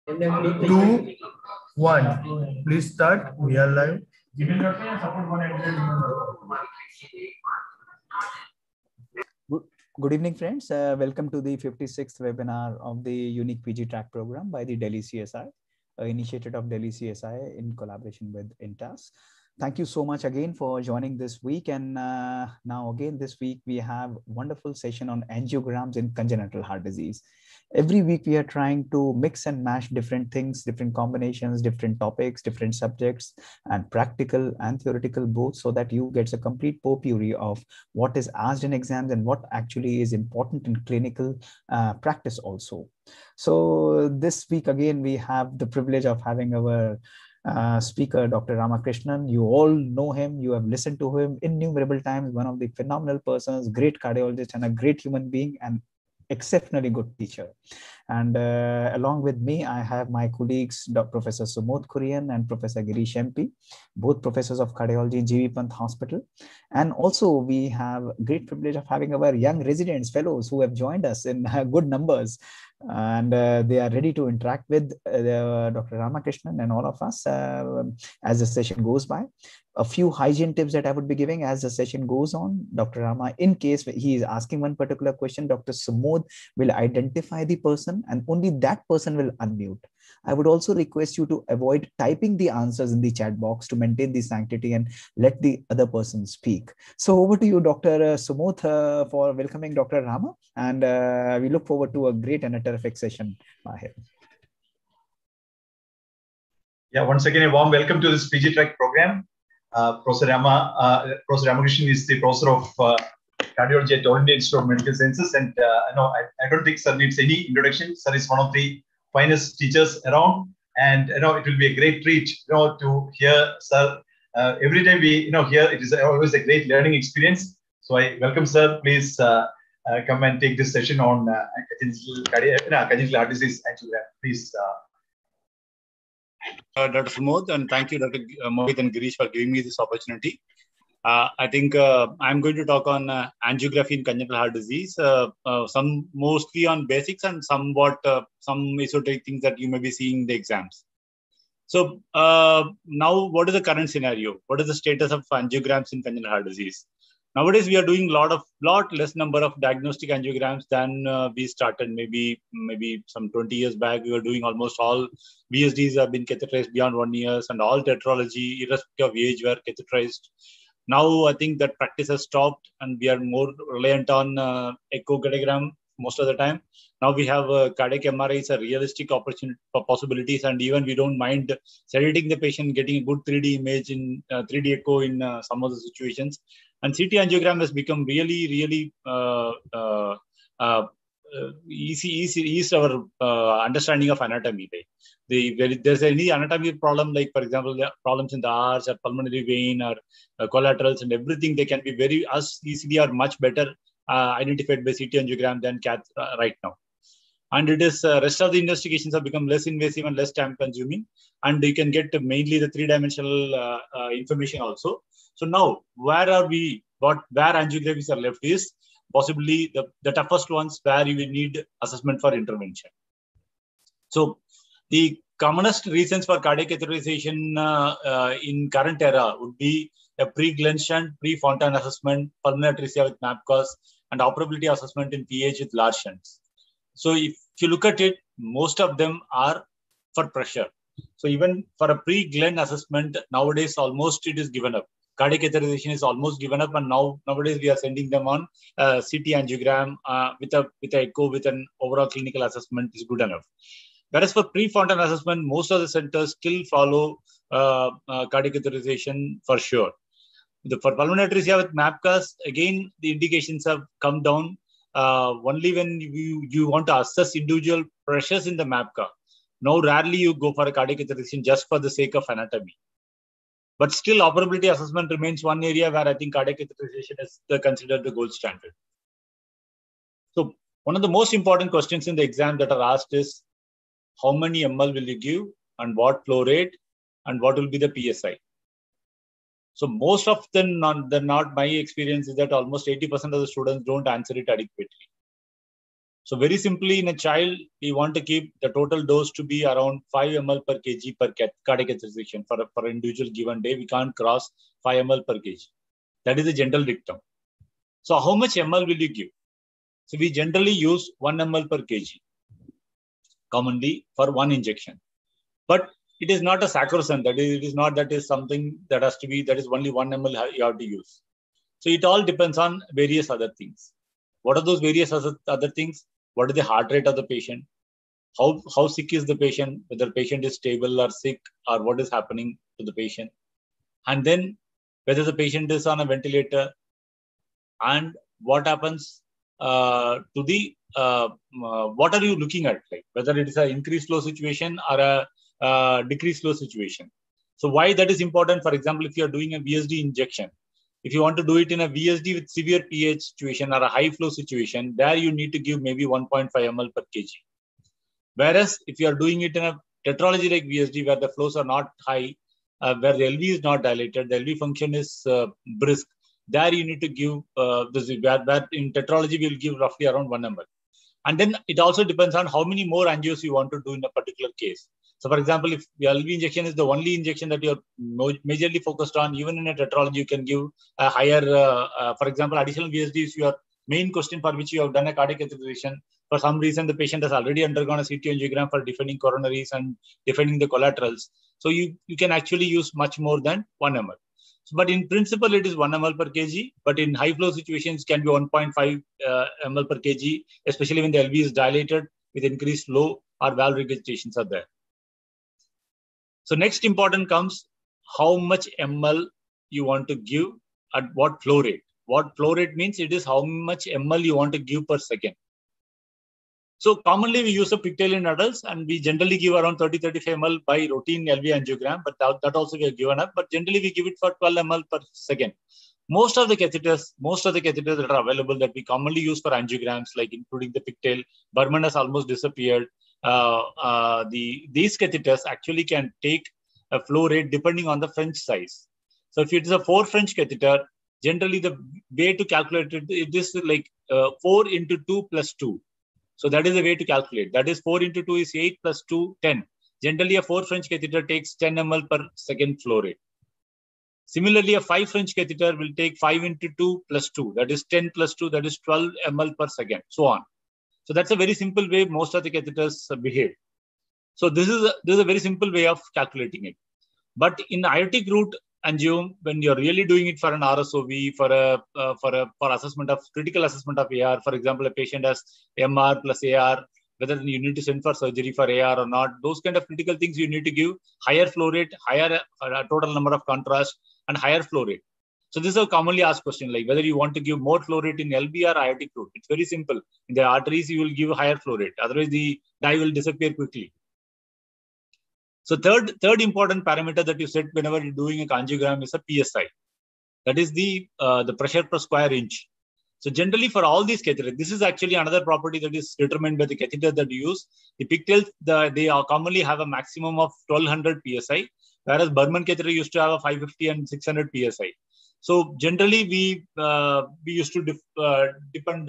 Two, one. Please start. We are live. Good evening, friends. Welcome to the 56th webinar of the Unique PG Track program by the Delhi CSI, initiated of Delhi CSI in collaboration with INTAS. Thank you so much again for joining this week. And now again, this week, we have a wonderful session on angiograms in congenital heart disease. Every week, we are trying to mix and mash different things, different combinations, different topics, different subjects, and practical and theoretical both, so that you get a complete potpourri of what is asked in exams and what actually is important in clinical practice also. So this week, again, we have the privilege of having our speaker, Dr. Ramakrishnan. You all know him. You have listened to him innumerable times. One of the phenomenal persons, great cardiologist and a great human being, and exceptionally good teacher. And along with me, I have my colleagues, Professor Sumodh Kurian and Professor Girish MP, both professors of cardiology in GV Pant Hospital. And also we have great privilege of having our young residents, fellows who have joined us in good numbers. And they are ready to interact with Dr. Ramakrishnan and all of us as the session goes by. A few hygiene tips that I would be giving as the session goes on. Dr. Rama, in case he is asking one particular question, Dr. Sumodh will identify the person and only that person will unmute. I would also request you to avoid typing the answers in the chat box to maintain the sanctity and let the other person speak. So over to you, Dr. Sumodh, for welcoming Dr. Rama. And we look forward to a great and a terrific session here. Yeah, once again, a warm welcome to this PG Track program. Professor Ramakrishnan is the professor of cardiology at All India Institute of Medical Sciences, and I don't think sir needs any introduction. Sir is one of the finest teachers around, and it will be a great treat to hear sir every time we hear. It is always a great learning experience. So I welcome sir. Please come and take this session on congenital heart disease angiogram. Please. Dr. Sumodh, and thank you, Dr. Mohit and Girish, for giving me this opportunity. I think I'm going to talk on angiography in congenital heart disease, some mostly on basics and somewhat some esoteric things that you may be seeing in the exams. So now, what is the current scenario? What is the status of angiograms in congenital heart disease? Nowadays, we are doing lot less number of diagnostic angiograms than we started maybe some 20 years back. We were doing almost all VSDs have been catheterized beyond 1 year, and all tetralogy, irrespective of age, were catheterized. Now, I think that practice has stopped, and we are more reliant on echocardiogram most of the time. Now we have cardiac MRIs are realistic possibilities, and even we don't mind sedating the patient, getting a good 3D image in 3D echo in some of the situations. And CT angiogram has become really eased our understanding of anatomy. There's any anatomy problem, like for example, problems in the arch or pulmonary vein or collaterals and everything, they can be very easily or much better identified by CT angiogram than cath right now. And it is rest of the investigations have become less invasive and less time consuming, and you can get mainly the three-dimensional information also. So now, where are we? Where angiographies are left is possibly the toughest ones where you will need assessment for intervention. So the commonest reasons for cardiac catheterization in current era would be a pre-Glenn shunt, pre-Fontan assessment, pulmonary atresia with MAPCOS, and operability assessment in PH with large shunts. So if you look at it, most of them are for pressure. So even for a pre-Glenn assessment, nowadays almost it is given up. Cardiac catheterization is almost given up, and nowadays we are sending them on CT angiogram with a echo with an overall clinical assessment is good enough. Whereas for pre-Fontan assessment, most of the centers still follow cardiac catheterization for sure. For pulmonary atresia with MAPCOS, again the indications have come down. Only when you want to assess individual pressures in the MAPCA. Now, rarely you go for a cardiac catheterization just for the sake of anatomy. But still, operability assessment remains one area where I think cardiac catheterization is considered the gold standard. So, one of the most important questions in the exam that are asked is, how many ml will you give, and what flow rate, and what will be the PSI? So most of them, not my experience is that almost 80% of the students don't answer it adequately. So very simply, in a child, we want to keep the total dose to be around 5 ml per kg per cardiac catheterization. For an individual given day, we can't cross 5 ml per kg. That is the general dictum. So how much ml will you give? So we generally use 1 ml per kg commonly for one injection. But it is not a sacrosanct. That is, it is not that is something that has to be, that is only 1 ml you have to use. So it all depends on various other things. What are those various other things? What is the heart rate of the patient? How sick is the patient? Whether the patient is stable or sick, or what is happening to the patient? And then whether the patient is on a ventilator, and what happens to the, what are you looking at? Like whether it is an increased flow situation or a decreased flow situation. So why that is important? For example, if you are doing a VSD injection, if you want to do it in a VSD with severe pH situation or a high flow situation, there you need to give maybe 1.5 ml per kg. Whereas if you are doing it in a tetralogy like VSD, where the flows are not high, where the LV is not dilated, the LV function is brisk, there you need to give where in tetralogy we will give roughly around 1 ml. And then it also depends on how many more angios you want to do in a particular case. So for example, if the LV injection is the only injection that you're majorly focused on, even in a tetralogy, you can give a higher, for example, additional VSD is your main question for which you have done a cardiac catheterization. For some reason, the patient has already undergone a CT angiogram for defining coronaries and defining the collaterals. So you can actually use much more than 1 ml. So, but in principle, it is 1 ml per kg, but in high flow situations can be 1.5 ml per kg, especially when the LV is dilated with increased flow or valve regurgitations are there. So next important comes how much ml you want to give at what flow rate. What flow rate means, it is how much ml you want to give per second. So commonly we use a pigtail in adults, and we generally give around 30-35 ml by routine LV angiogram, but that also we have given up. But generally we give it for 12 ml per second. Most of the catheters that are available that we commonly use for angiograms, like including the pigtail, Burman has almost disappeared. These catheters actually can take a flow rate depending on the French size. So if it is a 4 French catheter, generally the way to calculate it is like 4 into 2 plus 2. So that is the way to calculate. That is 4 into 2 is 8 plus 2, 10. Generally, a 4 French catheter takes 10 ml per second flow rate. Similarly, a 5 French catheter will take 5 into 2 plus 2. That is 10 plus 2. That is 12 ml per second, so on. So that's a very simple way most of the catheters behave. So this is a very simple way of calculating it. But in aortic root angio, when you're really doing it for an RSOV, for assessment of critical assessment of AR, for example, a patient has MR plus AR, whether you need to send for surgery for AR or not, those kind of critical things you need to give higher flow rate, higher total number of contrast, and higher flow rate. So this is a commonly asked question, like whether you want to give more flow rate in LV or aortic root. It's very simple. In the arteries, you will give higher flow rate. Otherwise, the dye will disappear quickly. So third important parameter that you set whenever you're doing a angiogram is a PSI. That is the pressure per square inch. So generally for all these catheters, this is actually another property that is determined by the catheter that you use. The pigtails, they commonly have a maximum of 1200 PSI, whereas Burman catheter used to have a 550 and 600 PSI. So generally we used to depend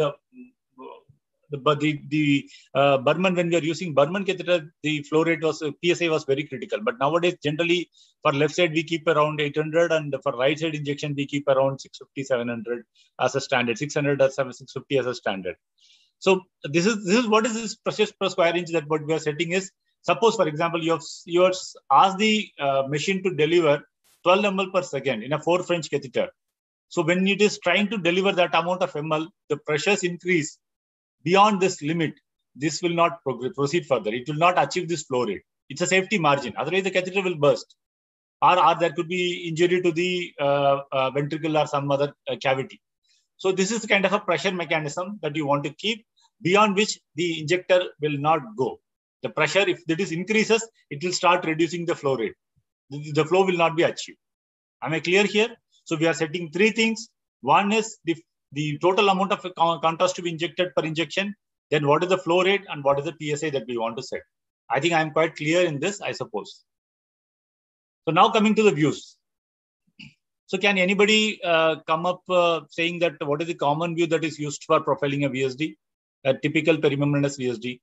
the Burman, when we are using Burman catheter, the flow rate was PSI was very critical. But nowadays, generally for left side we keep around 800, and for right side injection we keep around 650, 700 as a standard, 600 or 650 as a standard. So this is what is this pressure per square inch that what we are setting is. Suppose, for example, you have asked the machine to deliver 12 ml per second in a 4 French catheter. So when it is trying to deliver that amount of ml, the pressures increase. Beyond this limit, this will not proceed further. It will not achieve this flow rate. It's a safety margin. Otherwise, the catheter will burst. Or there could be injury to the ventricle or some other cavity. So this is kind of a pressure mechanism that you want to keep, beyond which the injector will not go. The pressure, if it is increases, it will start reducing the flow rate. The flow will not be achieved. Am I clear here? So we are setting 3 things. One is the total amount of contrast to be injected per injection, then what is the flow rate, and what is the PSI that we want to set. I think I'm quite clear in this, I suppose. So now coming to the views. So can anybody come up saying that what is the common view that is used for profiling a VSD? a typical perimembranous VSD?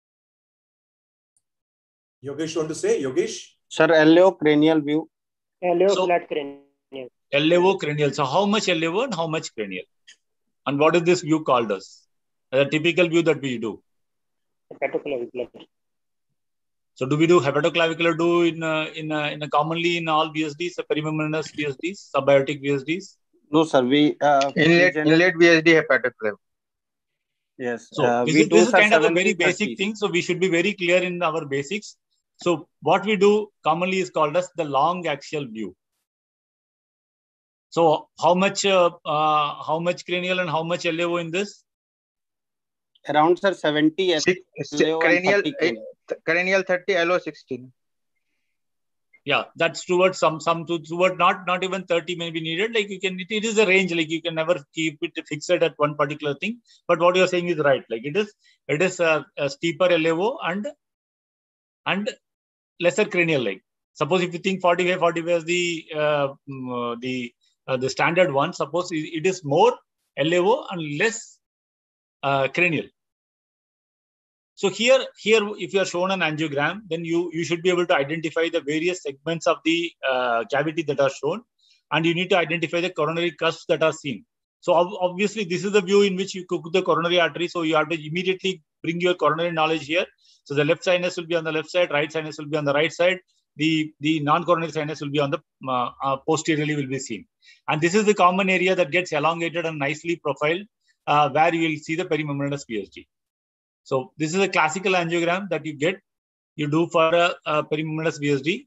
Yogesh, want to say? Yogesh? Sir, LAO cranial view. LAO So- flat cranial. LAO cranial. So how much LAO and how much cranial? And what is this view called as? A typical view that we do. Hepatoclavicular. So do we do hepatoclavicular in commonly in all VSDs, perimembranous VSDs, subaortic VSDs? No, sir. We Inlet VSD hepatoclav. Yes. So we this do, is sir, kind of a 70-30. very basic thing. So we should be very clear in our basics. So what we do commonly is called as the long axial view. So how much cranial and how much LAO in this? Around, sir, 70 LAO and 30 cranial. Cranial 30, LO 16. Yeah, that's towards toward not even 30 may be needed. Like you can, it is a range. Like you can never keep it fixed at one particular thing. But what you are saying is right. Like it is a steeper LAO and lesser cranial. Like suppose if you think 45 is the standard one. Suppose it is more LAO and less cranial. So here, if you are shown an angiogram, then you should be able to identify the various segments of the cavity that are shown, and you need to identify the coronary cusps that are seen. So obviously, this is the view in which you cook the coronary artery. So you have to immediately bring your coronary knowledge here. So the left sinus will be on the left side, right sinus will be on the right side. The non-coronary sinus will be on the posteriorly will be seen. And this is the common area that gets elongated and nicely profiled, where you will see the perimembranous VSD. So this is a classical angiogram that you do for a perimembranous VSD.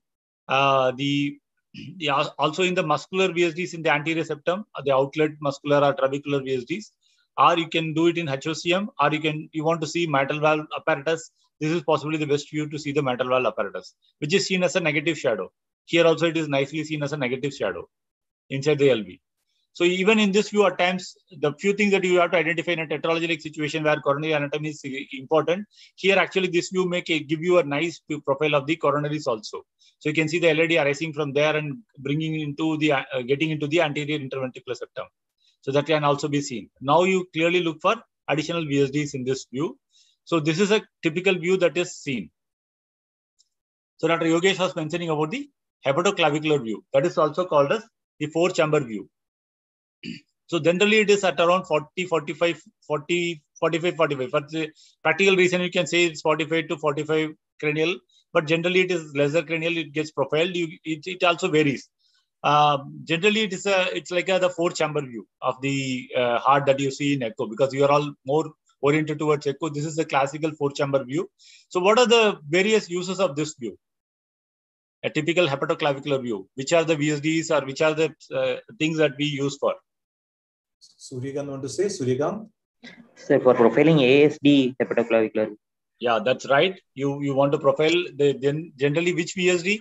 Also in the muscular VSDs in the anterior septum, the outlet muscular or trabecular VSDs, or you can do it in HOCM, or you want to see mitral valve apparatus. This is possibly the best view to see the mitral valve apparatus, which is seen as a negative shadow. Here also it is nicely seen as a negative shadow inside the LV. So even in this view, at times, the few things that you have to identify in a tetralogy-like situation where coronary anatomy is important, here actually this view may give you a nice profile of the coronaries also. So you can see the LAD arising from there and bringing into getting into the anterior interventricular septum. So that can also be seen. Now you clearly look for additional VSDs in this view. So this is a typical view that is seen. So Dr. Yogesh was mentioning about the hepatoclavicular view. That is also called as the four-chamber view. So generally it is at around 45. For the practical reason, you can say it's 45 to 45 cranial, but generally it is lesser cranial. It gets profiled. It also varies. Generally, it's like the four-chamber view of the heart that you see in echo, because you are all more oriented towards echo. This is the classical four-chamber view. So what are the various uses of this view? A typical hepatoclavicular view. Which are the VSDs or which are the things that we use for? Suryakant want to say? Suryakant? So for profiling ASD hepatoclavicular. Yeah, that's right. You want to profile then generally which VSD?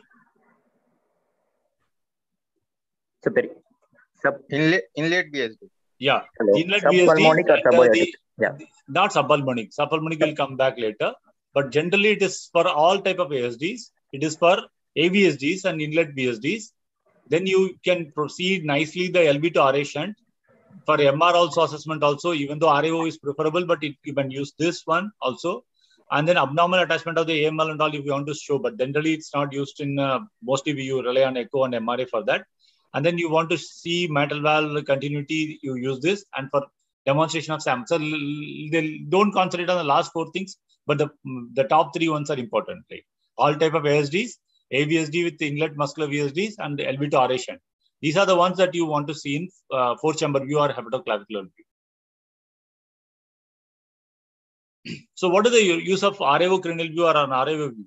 Inlet VSD. Yeah, Hello. inlet Subpulmonic or subaortic? Yeah. Not subpulmonic. Subpulmonic will come back later. But generally it is for all type of ASDs. It is for AVSDs and inlet VSDs. Then you can proceed nicely the LV to RA shunt. For MR also assessment also, even though RAO is preferable, but you can use this one also. And then abnormal attachment of the AML and all if you want to show, but generally it's not used in, mostly we rely on echo and MRA for that. And then you want to see mitral valve continuity, you use this. And for demonstration of SAM, so they don't concentrate on the last four things, but the top three ones are important. Like all type of ASDs, AVSD with inlet muscular VSDs, and LV to RA shunt. These are the ones that you want to see in four-chamber view or hepatoclavicular view. So what is the use of RAO cranial view or an RAO view?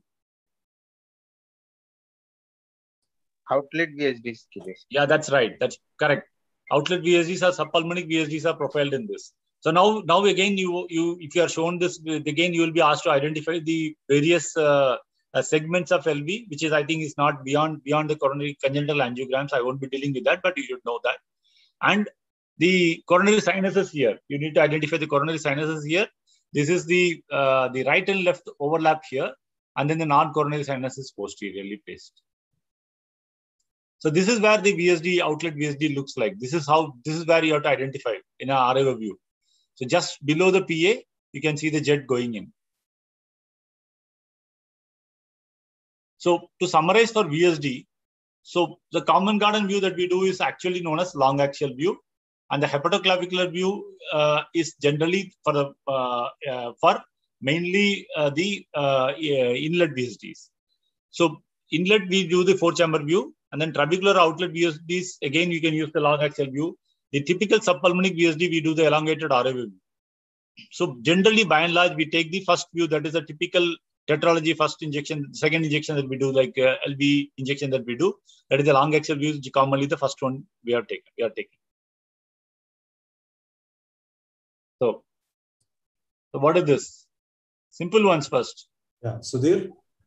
Outlet VSDs. Yeah, that's right. That's correct. Outlet VSDs or subpulmonic VSDs are profiled in this. So now again, if you are shown this, again you will be asked to identify the various segments of LV, which is I think is not beyond the coronary congenital angiograms. I won't be dealing with that, but you should know that. And the coronary sinuses here, you need to identify the coronary sinuses here. This is the right and left overlap here, and then the non-coronary sinus is posteriorly placed. So this is where the VSD outlet VSD looks like. This is where you have to identify in a RAO view. So just below the PA, you can see the jet going in. So to summarize for VSD, so the common garden view that we do is actually known as long axial view, and the hepatoclavicular view is generally for mainly the inlet VSDs. So inlet we do the 4-chamber view, and then trabecular outlet VSDs again you can use the long axial view. The typical subpulmonic VSD we do the elongated RA view. So generally by and large we take the first view, that is a typical tetralogy first injection, second injection that we do, like LV injection that we do, that is the long axial view, commonly the first one we are taking. So what is this? Simple ones first. Yeah, Sudhir.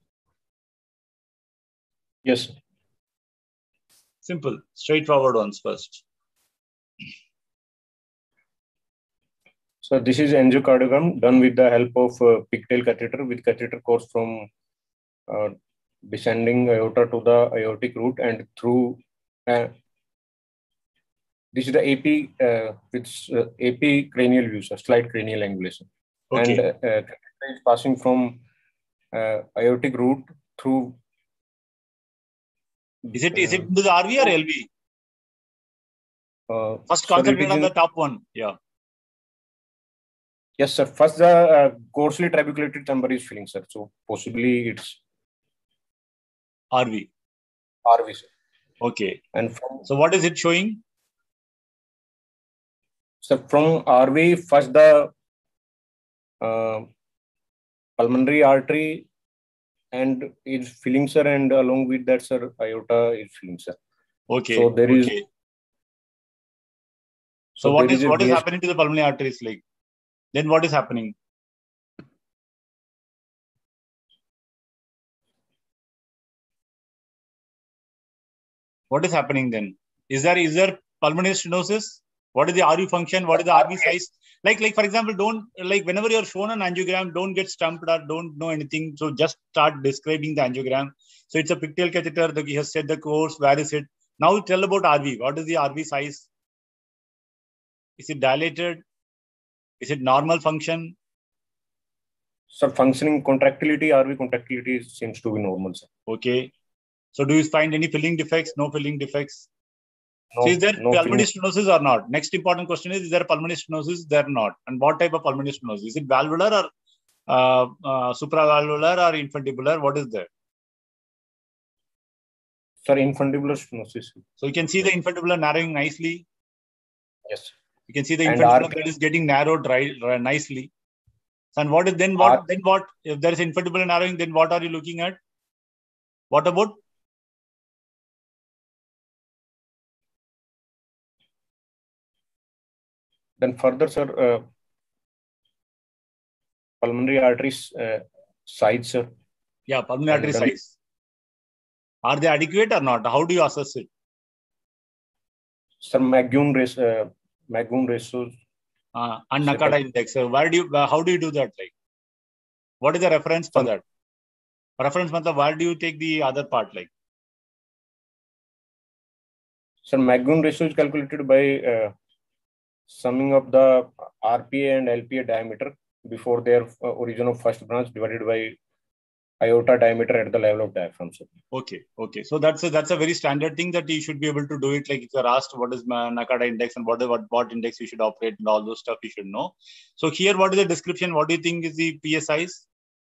Yes. Simple, straightforward ones first. So this is angiocardiogram done with the help of pigtail catheter with catheter course from descending aorta to the aortic root and through. This is the AP with AP cranial view, so slight cranial angulation. Okay. And catheter is passing from aortic root through. Is it to the RV or LV? First concentrate on the top one. Yeah. Yes, sir. First, the coarsely trabeculated chamber is filling, sir. So possibly it's RV. RV, sir. Okay. And so what is it showing? So from RV, first the pulmonary artery and is filling, sir, and along with that, sir, aorta is filling, sir. Okay. So there is. So what is happening to the pulmonary arteries, like? Then what is happening? What is happening then? Is there pulmonary stenosis? What is the RV function? What is the RV size? Like for example, don't, like, whenever you're shown an angiogram, don't get stumped or don't know anything. So just start describing the angiogram. So it's a pigtail catheter. He has said the course. Where is it? Now tell about RV. What is the RV size? Is it dilated? Is it normal function? So functioning contractility, RV contractility seems to be normal, sir. Okay. So do you find any filling defects? No filling defects? No, so is there no pulmonary stenosis or not? Next important question is there pulmonary stenosis? There not. And what type of pulmonary stenosis? Is it valvular or supravalvular or infundibular? What is there? Sir, infundibular stenosis. So you can see the infundibular narrowing nicely. Yes. You can see the infundibular that is getting narrowed nicely. And what is then what? Then what? If there is infundibular narrowing, then what are you looking at? What about? Then further, sir, pulmonary arteries size, sir. Yeah, pulmonary artery size. Are they adequate or not? How do you assess it? Sir, Magoon ratios. And Nakada index. So how do you do that? Like, what is the reference for that? Reference matlab, where do you take the other part, like? Sir, Magoon ratio is calculated by summing up the RPA and LPA diameter before their origin of first branch divided by aorta diameter at the level of diaphragm, sir. Okay. So that's a very standard thing that you should be able to do it. Like if you're asked what is Nakada index and what index you should operate and all those stuff you should know. So here, what is the description? What do you think is the PSIs?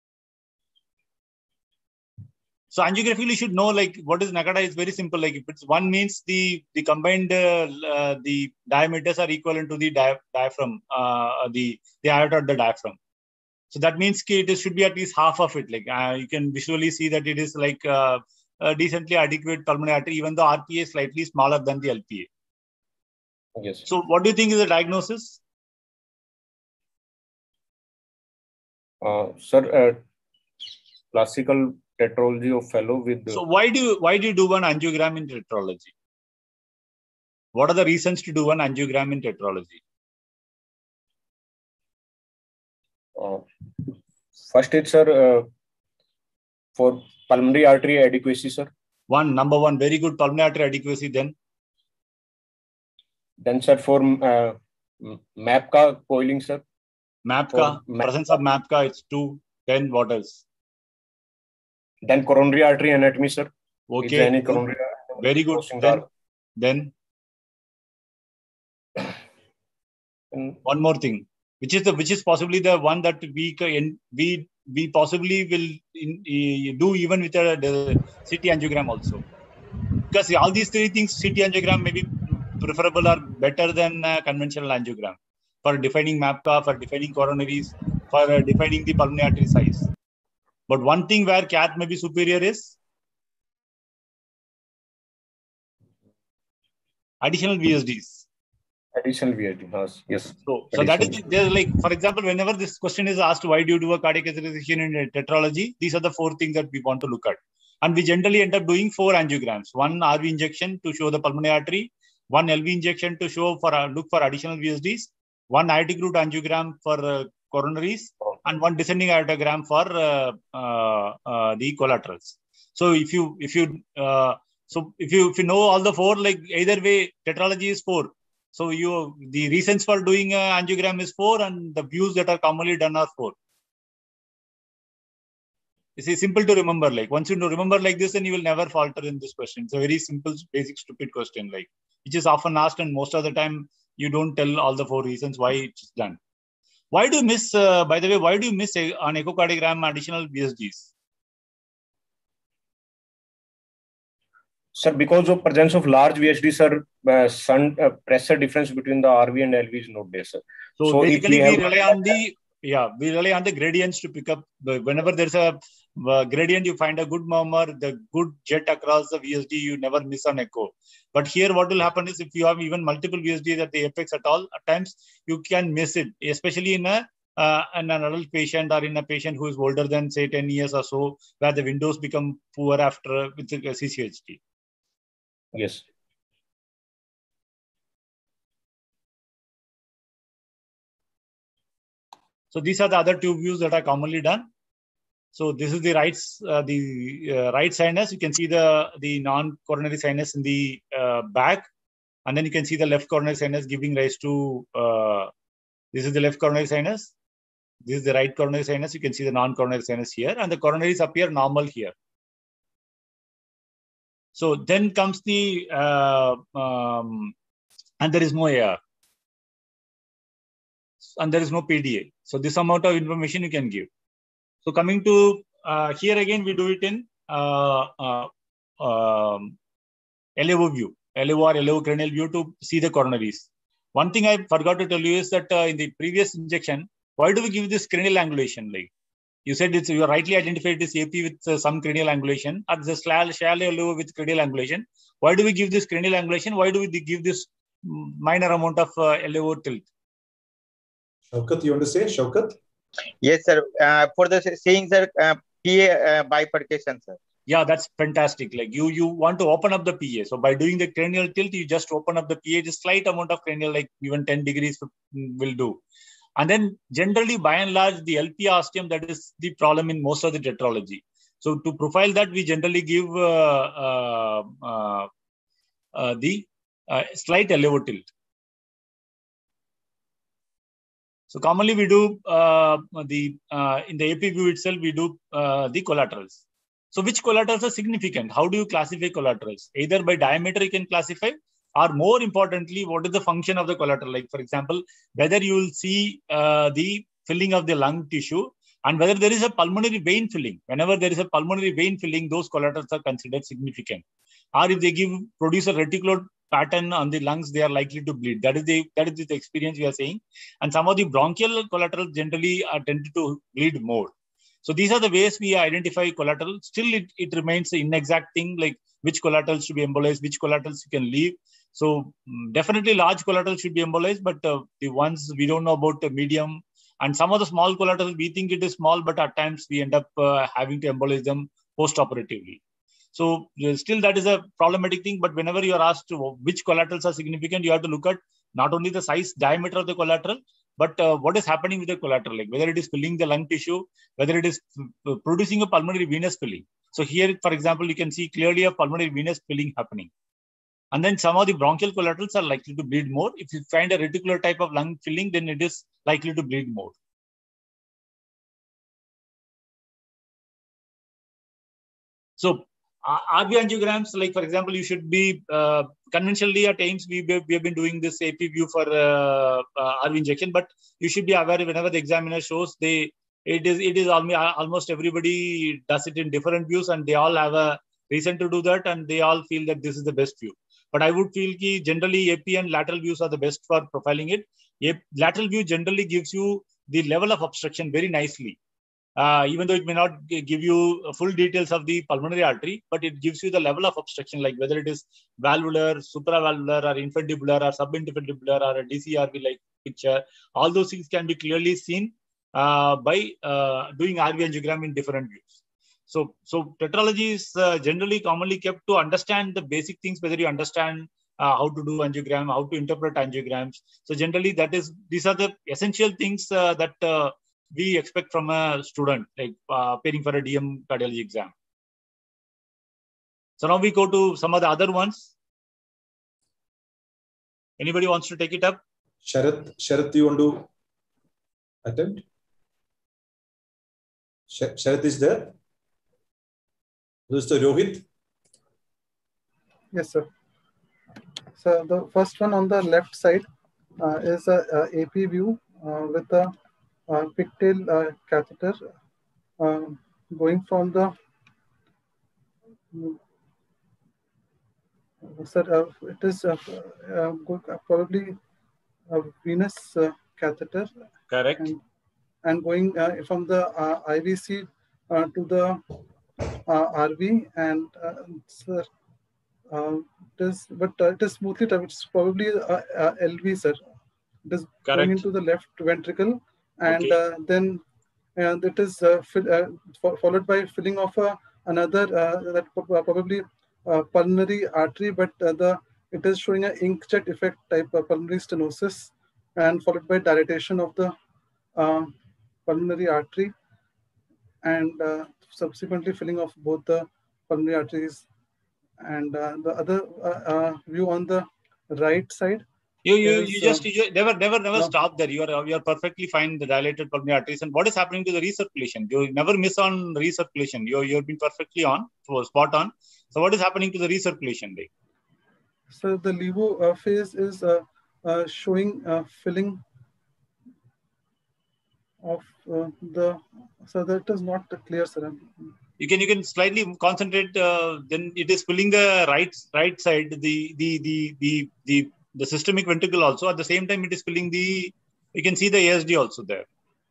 So angiography, you should know, like, what is Nakada is very simple. Like if it's one means the combined the diameters are equivalent to the diaphragm, the aorta of the diaphragm. So that means it should be at least half of it. Like you can visually see that it is like a decently adequate pulmonary artery, even though RPA is slightly smaller than the LPA. Yes. So what do you think is the diagnosis? Sir, classical tetralogy of fellow with. So why do you do one angiogram in tetralogy? What are the reasons to do one angiogram in tetralogy? First, it's, sir, for pulmonary artery adequacy, sir. Number one, very good pulmonary artery adequacy. Then, sir, for MAPCA coiling, sir. MAPCA, presence of MAPCA, it's 2. Then what else? Then coronary artery anatomy, sir. Okay. Any coronary very good. Then one more thing, which is possibly the one that we possibly will do even with the CT angiogram also, because all these 3 things, CT angiogram may be preferable or better than conventional angiogram for defining MAPCA, for defining coronaries, for defining the pulmonary artery size. But one thing where cath may be superior is additional VSDs. Additional VSD, yes. So that is, there's like, for example, whenever this question is asked, why do you do a cardiac catheterization in tetralogy? These are the 4 things that we want to look at. And we generally end up doing 4 angiograms. 1 RV injection to show the pulmonary artery, 1 LV injection to show look for additional VSDs, 1 aortic root angiogram for coronaries, and 1 descending aortogram for the collaterals. So if you know all the 4, like either way, tetralogy is 4. So the reasons for doing angiogram is 4, and the views that are commonly done are 4. It's simple to remember. Like once you remember like this, then you will never falter in this question. It's a very simple, basic, stupid question, like which is often asked, and most of the time you don't tell all the 4 reasons why it's done. Why do you miss? By the way, why do you miss on echocardiogram additional VSDs? Sir, because of presence of large VSD, sir, pressure difference between the RV and LV is not there, sir. So basically, we rely on the gradients to pick up. Whenever there's a gradient, you find a good murmur, the good jet across the VSD, you never miss an echo. But here, what will happen is if you have even multiple VSDs at the apex at times, you can miss it, especially in an adult patient or in a patient who is older than say 10 years or so, where the windows become poor after with the CCHT. Yes. So these are the other 2 views that are commonly done. So this is the right sinus. You can see the non-coronary sinus in the back, and then you can see the left coronary sinus giving rise to. This is the left coronary sinus. This is the right coronary sinus. You can see the non-coronary sinus here, and the coronaries appear normal here. So then comes the and there is no AR, and there is no PDA. So this amount of information you can give. So coming to here again, we do it in LAO view, LAO or LAO cranial view to see the coronaries. One thing I forgot to tell you is that in the previous injection, why do we give this cranial angulation? Like you said, you rightly identified this AP with some cranial angulation, or the shallow LAO with cranial angulation. Why do we give this cranial angulation? Why do we give this minor amount of LAO tilt? Shaukat, you want to say, Shaukat? Yes, sir. For the saying, sir, PA bifurcation, sir. Yeah, that's fantastic. Like you want to open up the PA. So by doing the cranial tilt, you just open up the PA, just slight amount of cranial, like even 10 degrees will do. And then generally, by and large, the LP ostium, that is the problem in most of the tetralogy. So to profile that, we generally give the slight LAO tilt. So commonly we do in the AP view itself, we do the collaterals. So which collaterals are significant? How do you classify collaterals? Either by diameter you can classify, or more importantly, what is the function of the collateral? Like for example, whether you will see the filling of the lung tissue, and whether there is a pulmonary vein filling. Whenever there is a pulmonary vein filling, those collaterals are considered significant. Or if they produce a reticular pattern on the lungs, they are likely to bleed. That is the experience we are saying. And some of the bronchial collaterals generally are tended to bleed more. So these are the ways we identify collateral. Still, it remains an inexact thing, like which collaterals should be embolized, which collaterals you can leave. So definitely large collaterals should be embolized, but the ones we don't know about the medium, and some of the small collaterals, we think it is small, but at times we end up having to embolize them post-operatively. So still that is a problematic thing, but whenever you are asked which collaterals are significant, you have to look at not only the size, diameter of the collateral, but what is happening with the collateral, like whether it is filling the lung tissue, whether it is producing a pulmonary venous filling. So here, for example, you can see clearly a pulmonary venous filling happening. And then some of the bronchial collaterals are likely to bleed more. If you find a reticular type of lung filling, then it is likely to bleed more. So RV angiograms, like for example, you should be conventionally at AIIMS, we have been doing this AP view for RV injection, but you should be aware whenever the examiner shows, it is almost everybody does it in different views, and they all have a reason to do that, and they all feel that this is the best view. But I would feel that generally AP and lateral views are the best for profiling it. Lateral view generally gives you the level of obstruction very nicely. Even though it may not give you full details of the pulmonary artery, but it gives you the level of obstruction, like whether it is valvular, supravalvular, or infundibular, or subinfundibular, or a DCRV-like picture. All those things can be clearly seen by doing RV angiogram in different views. So tetralogy is generally commonly kept to understand the basic things, whether you understand how to do angiogram, how to interpret angiograms. So generally, these are the essential things that we expect from a student, like preparing for a DM cardiology exam. So now we go to some of the other ones. Anybody wants to take it up? Sharath, you want to attempt? Sharath is there? This is Rohit. Yes, sir. So the first one on the left side is a AP view with a pigtail catheter going from the it is probably a venous catheter. Correct. And going from the IVC to the RV, and it is smoothly traveling. It's probably LV, sir. It is going into the left ventricle, and then it is followed by filling of another that probably pulmonary artery, but it is showing an inkjet effect type of pulmonary stenosis, and followed by dilatation of the pulmonary artery, and subsequently filling of both the pulmonary arteries. And the other view on the right side. You never stop there. You are perfectly fine. The dilated pulmonary arteries, and what is happening to the recirculation? You never miss on recirculation. You've been perfectly on, spot on. So what is happening to the recirculation? So the levo phase is showing filling of so that is not clear, sir. You can slightly concentrate. Then it is filling the right side, the systemic ventricle also. At the same time, it is filling you can see the ASD also there.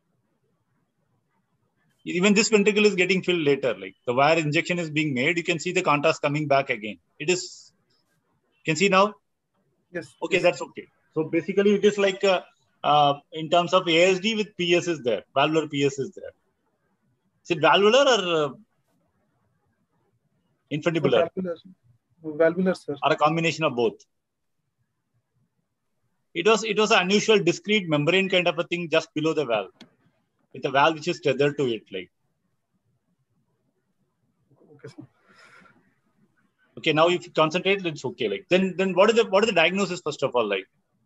Even this ventricle is getting filled later. Like the wire injection is being made, you can see the contrast coming back again. It is. Can see now? Yes. Okay, yes. That's okay. So basically, it is like in terms of ASD with PS is there, valvular PS is there. Is it valvular or infundibular? Valvular, sir. Or a combination of both? It was an unusual discrete membrane kind of a thing just below the valve, with a valve which is tethered to it, like. Okay, sir. Okay, now if you concentrate, it's okay. Like then what is the diagnosis first of all, like?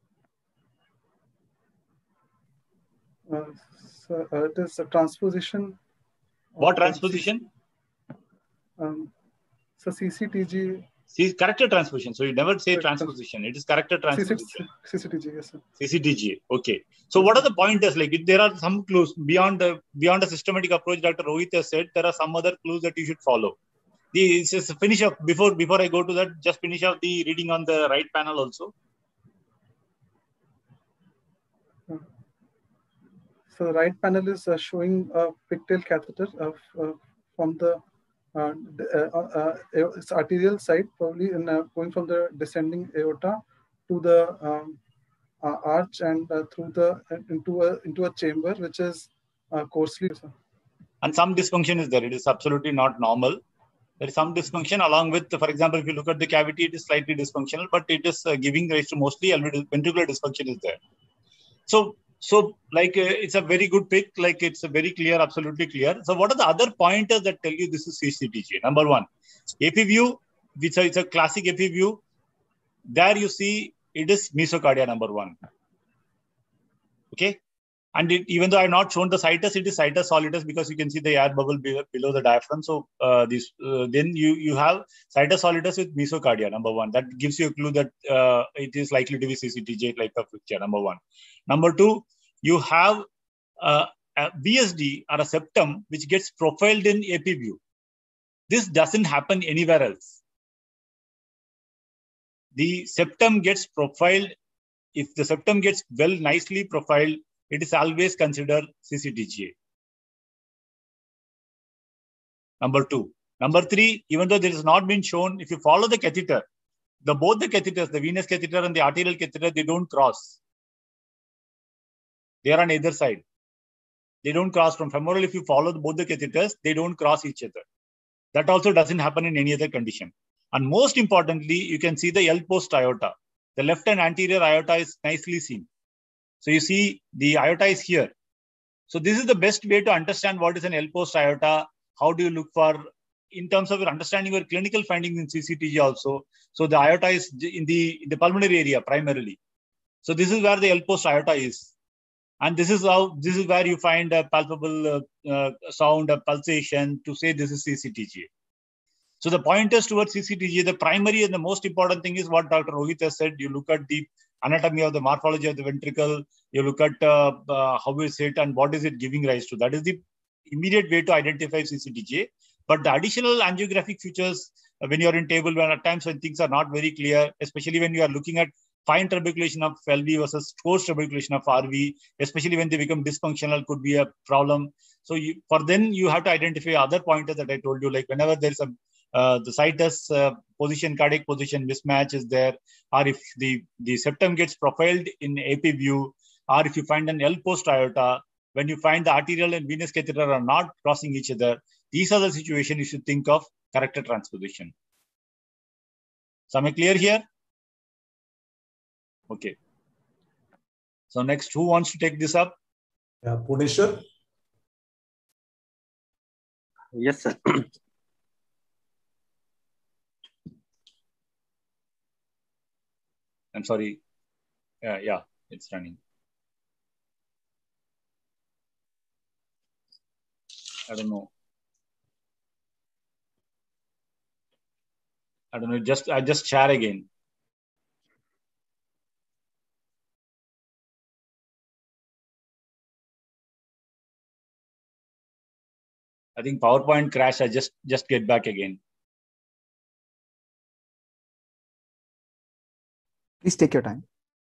So it is a transposition. What transposition? So CCTG. Corrected transposition. So you never say transposition. It is corrected transposition. CCTG, yes, sir. CCTG. Okay. So what are the pointers? Like there are some clues beyond a systematic approach. Dr. Rohit has said there are some other clues that you should follow. Just finish up before I go to that. Just finish up the reading on the right panel also. So the right panel is showing a pigtail catheter from the it's arterial side, probably going from the descending aorta to the arch and through into a chamber which is coarsely. And some dysfunction is there. It is absolutely not normal. There is some dysfunction along with, for example, if you look at the cavity, it is slightly dysfunctional, but it is giving rise to mostly ventricular dysfunction is there. So like it's a very good pick. Like it's a very clear, absolutely clear. So what are the other pointers that tell you this is CCTG? Number one, AP view, which is a classic AP view. There you see it is mesocardia number one. Okay. And even though I have not shown the situs, it is situs solidus because you can see the air bubble below the diaphragm. So then you have situs solidus with mesocardia, number one. That gives you a clue that it is likely to be CCTJ type of picture, number one. Number two, you have a VSD or a septum which gets profiled in AP view. This doesn't happen anywhere else. The septum gets profiled. If the septum gets nicely profiled, it is always considered CCTGA. Number two. Number three, even though this has not been shown, if you follow the catheter, both the catheters, the venous catheter and the arterial catheter, they don't cross. They are on either side. They don't cross from femoral. If you follow both the catheters, they don't cross each other. That also doesn't happen in any other condition. And most importantly, you can see the L-post aorta. The left and anterior aorta is nicely seen. So you see the aorta is here. So this is the best way to understand what is an L-post aorta. How do you look for, in terms of your understanding your clinical findings in CCTG also. So the aorta is in the pulmonary area primarily. So this is where the L-post aorta is. And this is where you find a palpable sound, a pulsation to say this is CCTG. So the pointers towards CCTG, the primary and the most important thing is what Dr. Rohit has said. You look at the anatomy of the morphology of the ventricle. You look at how is it and what is it giving rise to. That is the immediate way to identify CCTG. But the additional angiographic features, when you are in table, when at times when things are not very clear, especially when you are looking at fine trabulation of LV versus coarse trabulation of RV, especially when they become dysfunctional, could be a problem. So then you have to identify other pointers that I told you, like whenever there is the situs position, cardiac position mismatch is there, or if the septum gets profiled in AP view, or if you find an L-post aorta, when you find the arterial and venous catheter are not crossing each other, these are the situations you should think of corrected transposition. So am I clear here? Okay. So next, who wants to take this up? Yeah, Puneshwar. Yes, sir. I'm sorry. Yeah, it's running. I don't know. I just share again. I think PowerPoint crashed. I just get back again. Please take your time.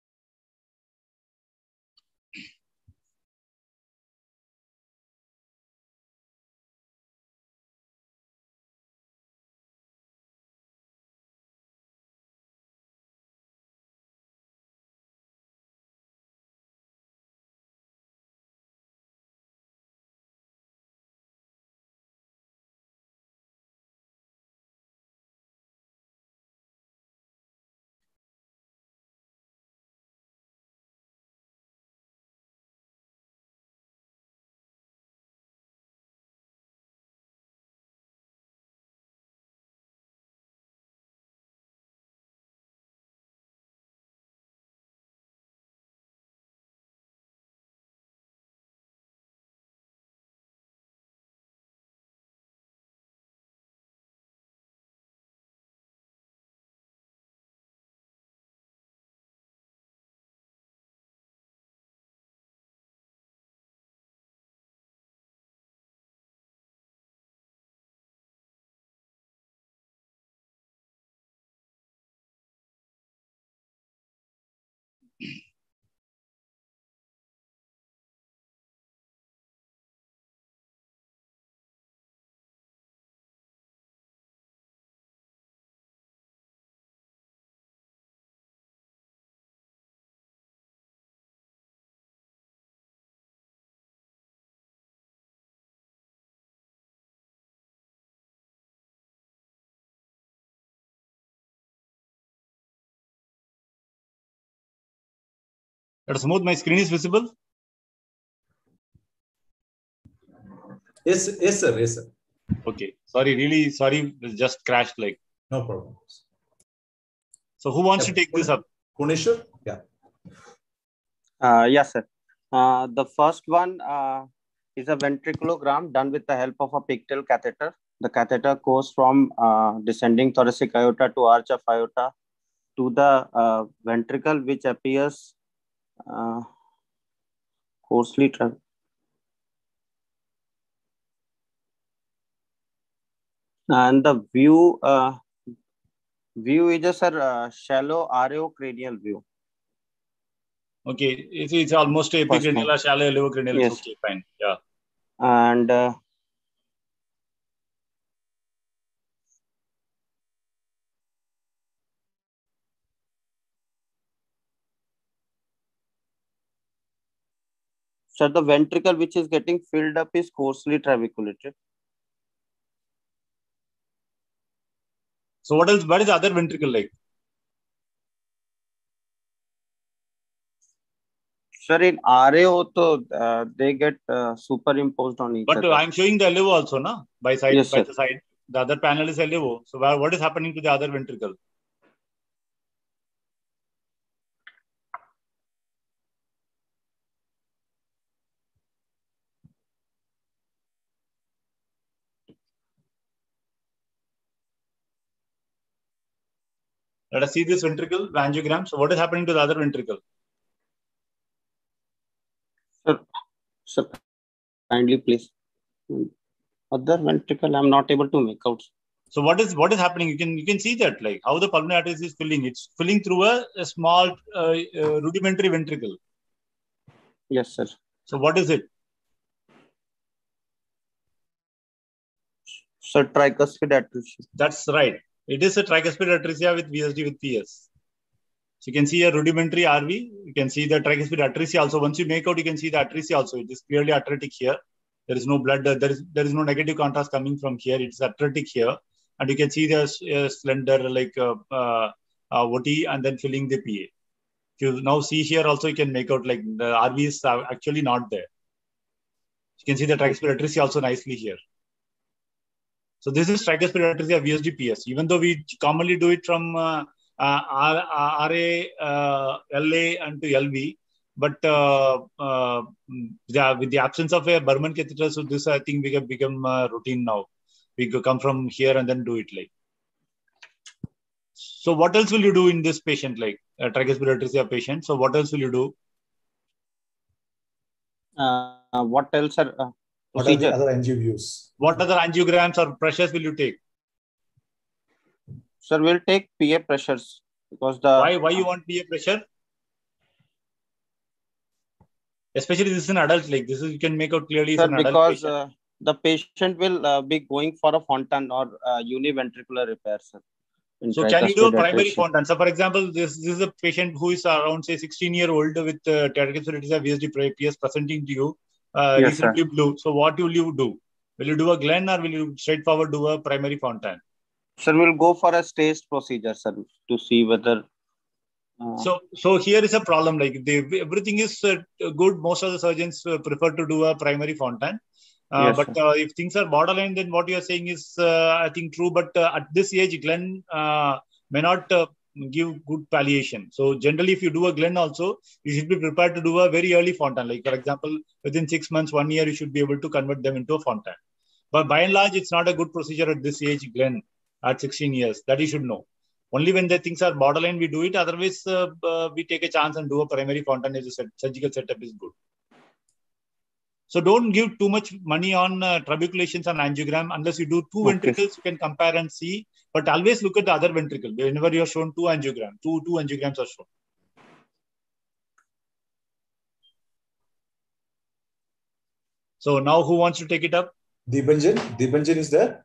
Dr. Smooth, my screen is visible? Yes, sir. Yes, sir. Okay. Sorry, really sorry. It just crashed like. No problem. So who wants to take this up? Puneshwar? Yeah. Yes, sir. The first one is a ventriculogram done with the help of a pigtail catheter. The catheter goes from descending thoracic aorta to arch of aorta to the ventricle, which appears coarsely and the view is a shallow areocranial view. Okay, it's almost epicranial or shallow elevocranial. Yes. Okay, fine. Yeah. And so the ventricle which is getting filled up is coarsely trabeculated. So what else? What is the other ventricle like? Sir, in RAO, they get superimposed on each But other. I'm showing the LEVO also, na? By side, Yes, by sir. the side. The other panel is LEVO. So what is happening to the other ventricle? Let us see this ventricle, the angiogram. So what is happening to the other ventricle? Sir, kindly please. Other ventricle, I'm not able to make out. So what is happening? You can see that, like how the pulmonary arteries is filling. It's filling through a small rudimentary ventricle. Yes, sir. So what is it? So tricuspid atresia. That's right. It is a tricuspid atresia with VSD with PS. So you can see a rudimentary RV. You can see the tricuspid atresia also. Once you make out, you can see the atresia also. It is clearly atretic here. There is no blood. There is no negative contrast coming from here. It's atretic here, and you can see the slender like OT and then filling the PA. If you now see here also, you can make out like the RV is actually not there. You can see the tricuspid atresia also nicely here. So this is tricuspid atresia VSD PS. Even though we commonly do it from RA, LA and to LV, but with the absence of a Berman catheter, so this I think we have become routine now. We could come from here and then do it like. So what else will you do in this patient, like a tricuspid atresia patient? So what else will you do? What else are what are the other angio views? What other angiograms or pressures will you take? Sir, we'll take PA pressures because the why you want PA pressure? Especially this is an adult, like this is you can make out clearly. Sir, it's an because adult the patient will be going for a Fontan or univentricular repair, sir. So can you do a primary Fontan? So for example, this is a patient who is around say 16-year-old with tricuspid atresia VSD PS presenting to you recently blue. So what will you do? Will you do a Glenn or will you straightforward do a primary Fontan? Sir, we'll go for a staged procedure, sir, to see whether. So here is a problem. Like everything is good. Most of the surgeons prefer to do a primary Fontan. Yes, but if things are borderline, then what you are saying is, I think, true. But at this age, Glenn may not give good palliation. So generally, if you do a Glenn also, you should be prepared to do a very early Fontan. Like for example, within 6 months, 1 year, you should be able to convert them into a Fontan. But by and large, it's not a good procedure at this age, Glenn, at 16 years. That you should know. Only when the things are borderline, we do it. Otherwise, we take a chance and do a primary Fontan if the surgical setup is good. So don't give too much money on trabeculations and angiogram unless you do two ventricles. You can compare and see, but always look at the other ventricle. Whenever you are shown two angiograms are shown. So now who wants to take it up? Deepanjan is there.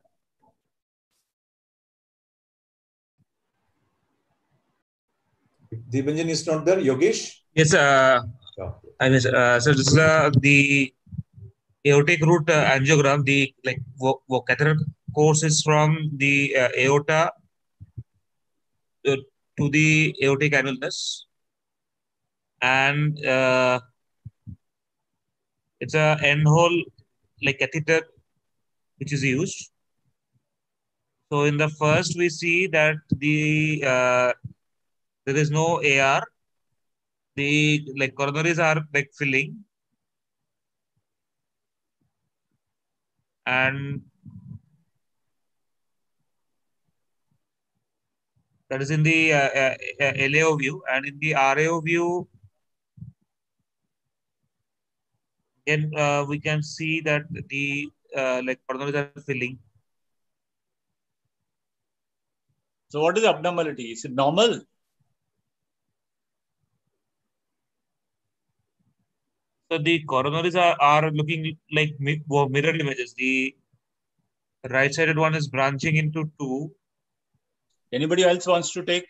Deepanjan is not there. Yogesh? Yes, I mean, so this is the aortic root angiogram. The catheter course is from the aorta to the aortic annulus, and it's a end hole like catheter which is used. So in the first, we see that the there is no AR. The coronaries are filling, and that is in the LAO view, and in the RAO view, then we can see that the like coronaries are filling. So what is the abnormality? Is it normal? So the coronaries are looking like mirror images. The right-sided one is branching into two. Anybody else wants to take?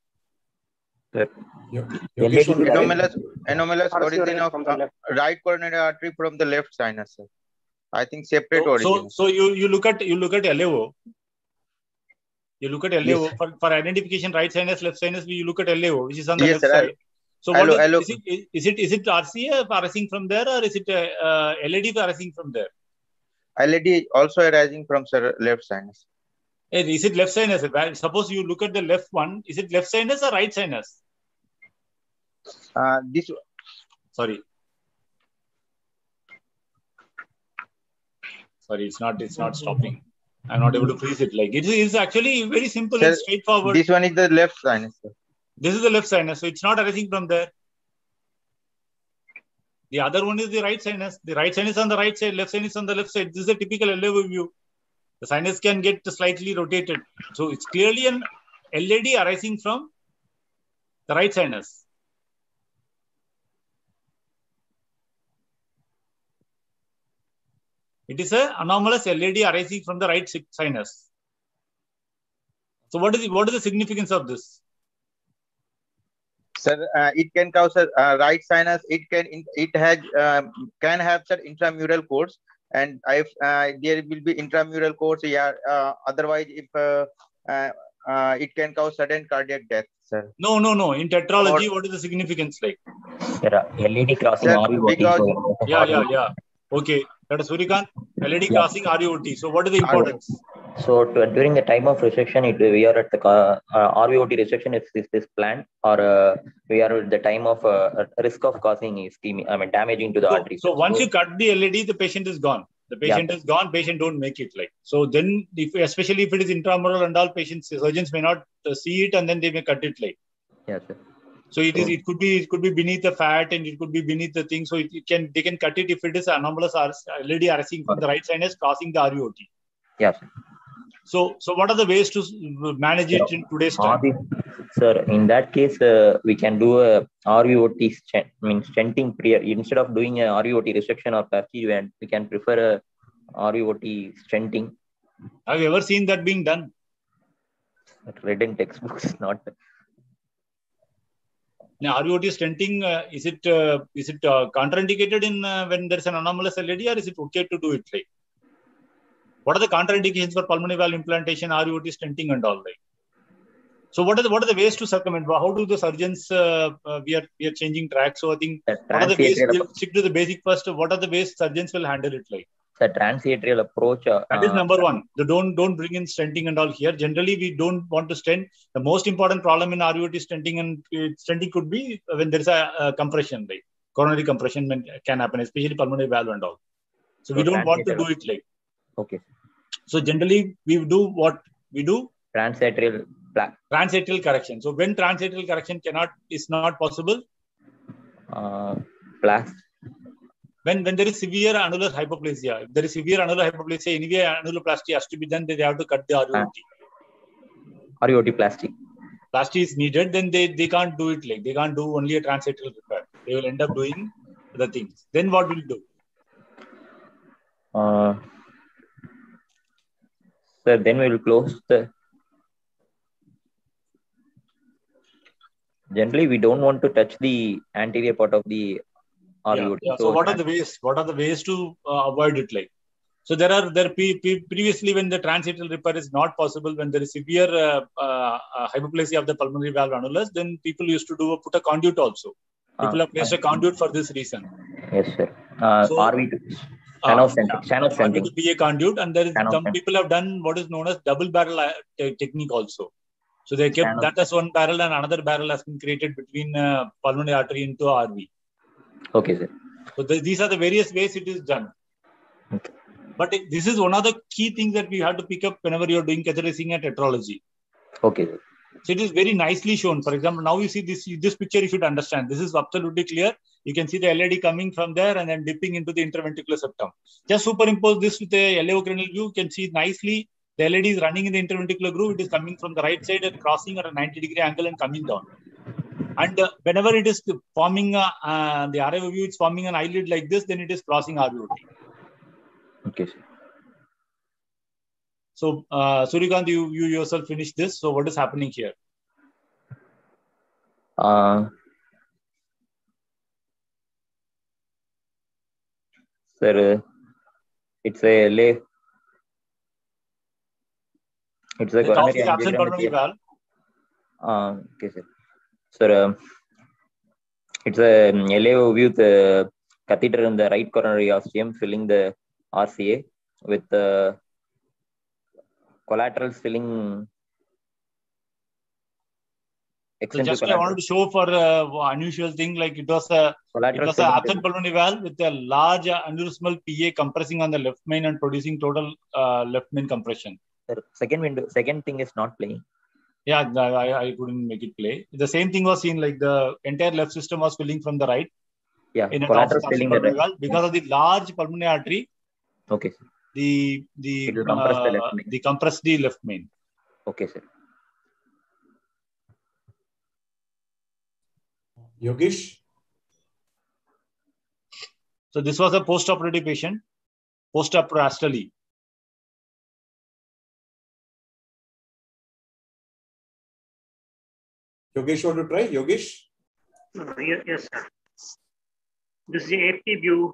Anomalous origin of right coronary artery from the left sinus, sir. I think separate origin. So you look at LAO. You look at LAO Yes. for identification right sinus, left sinus. You look at LAO, which is on the Yes, left sir. side. So what is it RCA arising from there, or is it LAD arising from there? LAD also arising from left sinus. Is it left sinus? Suppose you look at the left one. Is it left sinus or right sinus? This. Sorry, it's not stopping. I'm not able to freeze it. Like it is actually very simple and straightforward. This one is the left sinus, sir. This is the left sinus, so it's not arising from there. The other one is the right sinus. The right sinus on the right side, left sinus on the left side. This is a typical LAO view. The sinus can get slightly rotated. So it's clearly an LAD arising from the right sinus. It is an anomalous LAD arising from the right sinus. So what is the significance of this? Sir, it can cause right sinus. It can have sir intramural course, and if there will be intramural course, otherwise, if it can cause sudden cardiac death, sir. No. In tetralogy, what is the significance like? LAD crossing RUOT. Yeah. Okay. That is Surikant. LAD crossing RUOT. So what is the importance? So during the time of resection, we are at the RVOT resection is planned, or we are at the time of risk of causing ischemia, damaging to the artery. So once you cut the LAD, the patient is gone. The patient is gone. Patient don't make it like. So then, especially if it is intramural and all, surgeons may not see it, and then they may cut it like. Yes, sir. So it could be beneath the fat, and it could be beneath the thing. So they can cut it if it is anomalous LAD arising from the right sinus causing the RUOT. Yes. So what are the ways to manage it in today's time? Sir, in that case, we can do a RVOT stenting prior. Instead of doing a RVOT resection or plasty, we can prefer a RVOT stenting. Have you ever seen that being done? Read in textbooks, not. Now, RVOT stenting, is it contraindicated in when there is an anomalous LAD, or is it okay to do it like? What are the contraindications for pulmonary valve implantation, RVOT stenting, and all like? So what are the ways to circumvent? How do the surgeons? We are changing tracks. So I think what are the ways? We'll stick to the basic first. What are the ways surgeons will handle it like? The transatrial approach. That is number one. Don't bring in stenting and all here. Generally, we don't want to stent. The most important problem in RVOT stenting and stenting could be when there is a compression, like coronary compression can happen, especially pulmonary valve and all. So we don't want to do it like. Okay. So generally, we do what we do. Transatrial correction. So when transatrial correction is not possible. When there is severe annular hypoplasia, if there is severe annular hypoplasia, anyway annuloplasty has to be done. They have to cut the RVOT. RVOT plasty. Plasty is needed. Then they can't do it like they can't do only a transatrial repair. They will end up doing other things. Then what will you do? Sir, then we will close the. Generally, we don't want to touch the anterior part of the RVOT. Yeah. So what are the ways? What are the ways to avoid it like? So there previously when the transatrial repair is not possible, when there is severe hypoplasia of the pulmonary valve annulus, then people used to put a conduit also. People have placed a conduit for this reason. Yes, sir. RV2. Conduit to be a conduit, and there is some people have done what is known as double barrel technique also. So they kept that as one barrel, and another barrel has been created between pulmonary artery into RV. Okay, sir. So these are the various ways it is done. Okay. But this is one of the key things that we have to pick up whenever you are doing catheterizing and tetralogy. Okay. So it is very nicely shown. For example, now you see this picture, you should understand. This is absolutely clear. You can see the LED coming from there and then dipping into the interventricular septum. Just superimpose this with a LAO-cranial view. You can see nicely the LED is running in the interventricular groove. It is coming from the right side and crossing at a 90-degree angle and coming down. And whenever it is forming the RIO view, it's forming an eyelid like this, then it is crossing RVOT. Okay, sir. So, Suryakant, you yourself finished this. So, what is happening here? Sir, it's a lay. It's a coronary absent pulmonary valve. Okay, sir. Sir, it's a LAO view with the catheter in the right coronary ostium filling the RCA with the collaterals filling. So just I wanted to show for unusual thing, like it was a absent pulmonary valve with a large aneurysmal PA compressing on the left main and producing total left main compression. Sir, second thing is not playing. Yeah, I couldn't make it play. The same thing was seen, like the entire left system was filling from the right. Yeah, in a absent pulmonary valve because of the large pulmonary artery. Okay. The compress the left main. Okay, sir. Yogesh? So this was a post-operative patient, post-operative astole. Yogesh, want to try? Yogesh? Yes, sir. This is the AP view.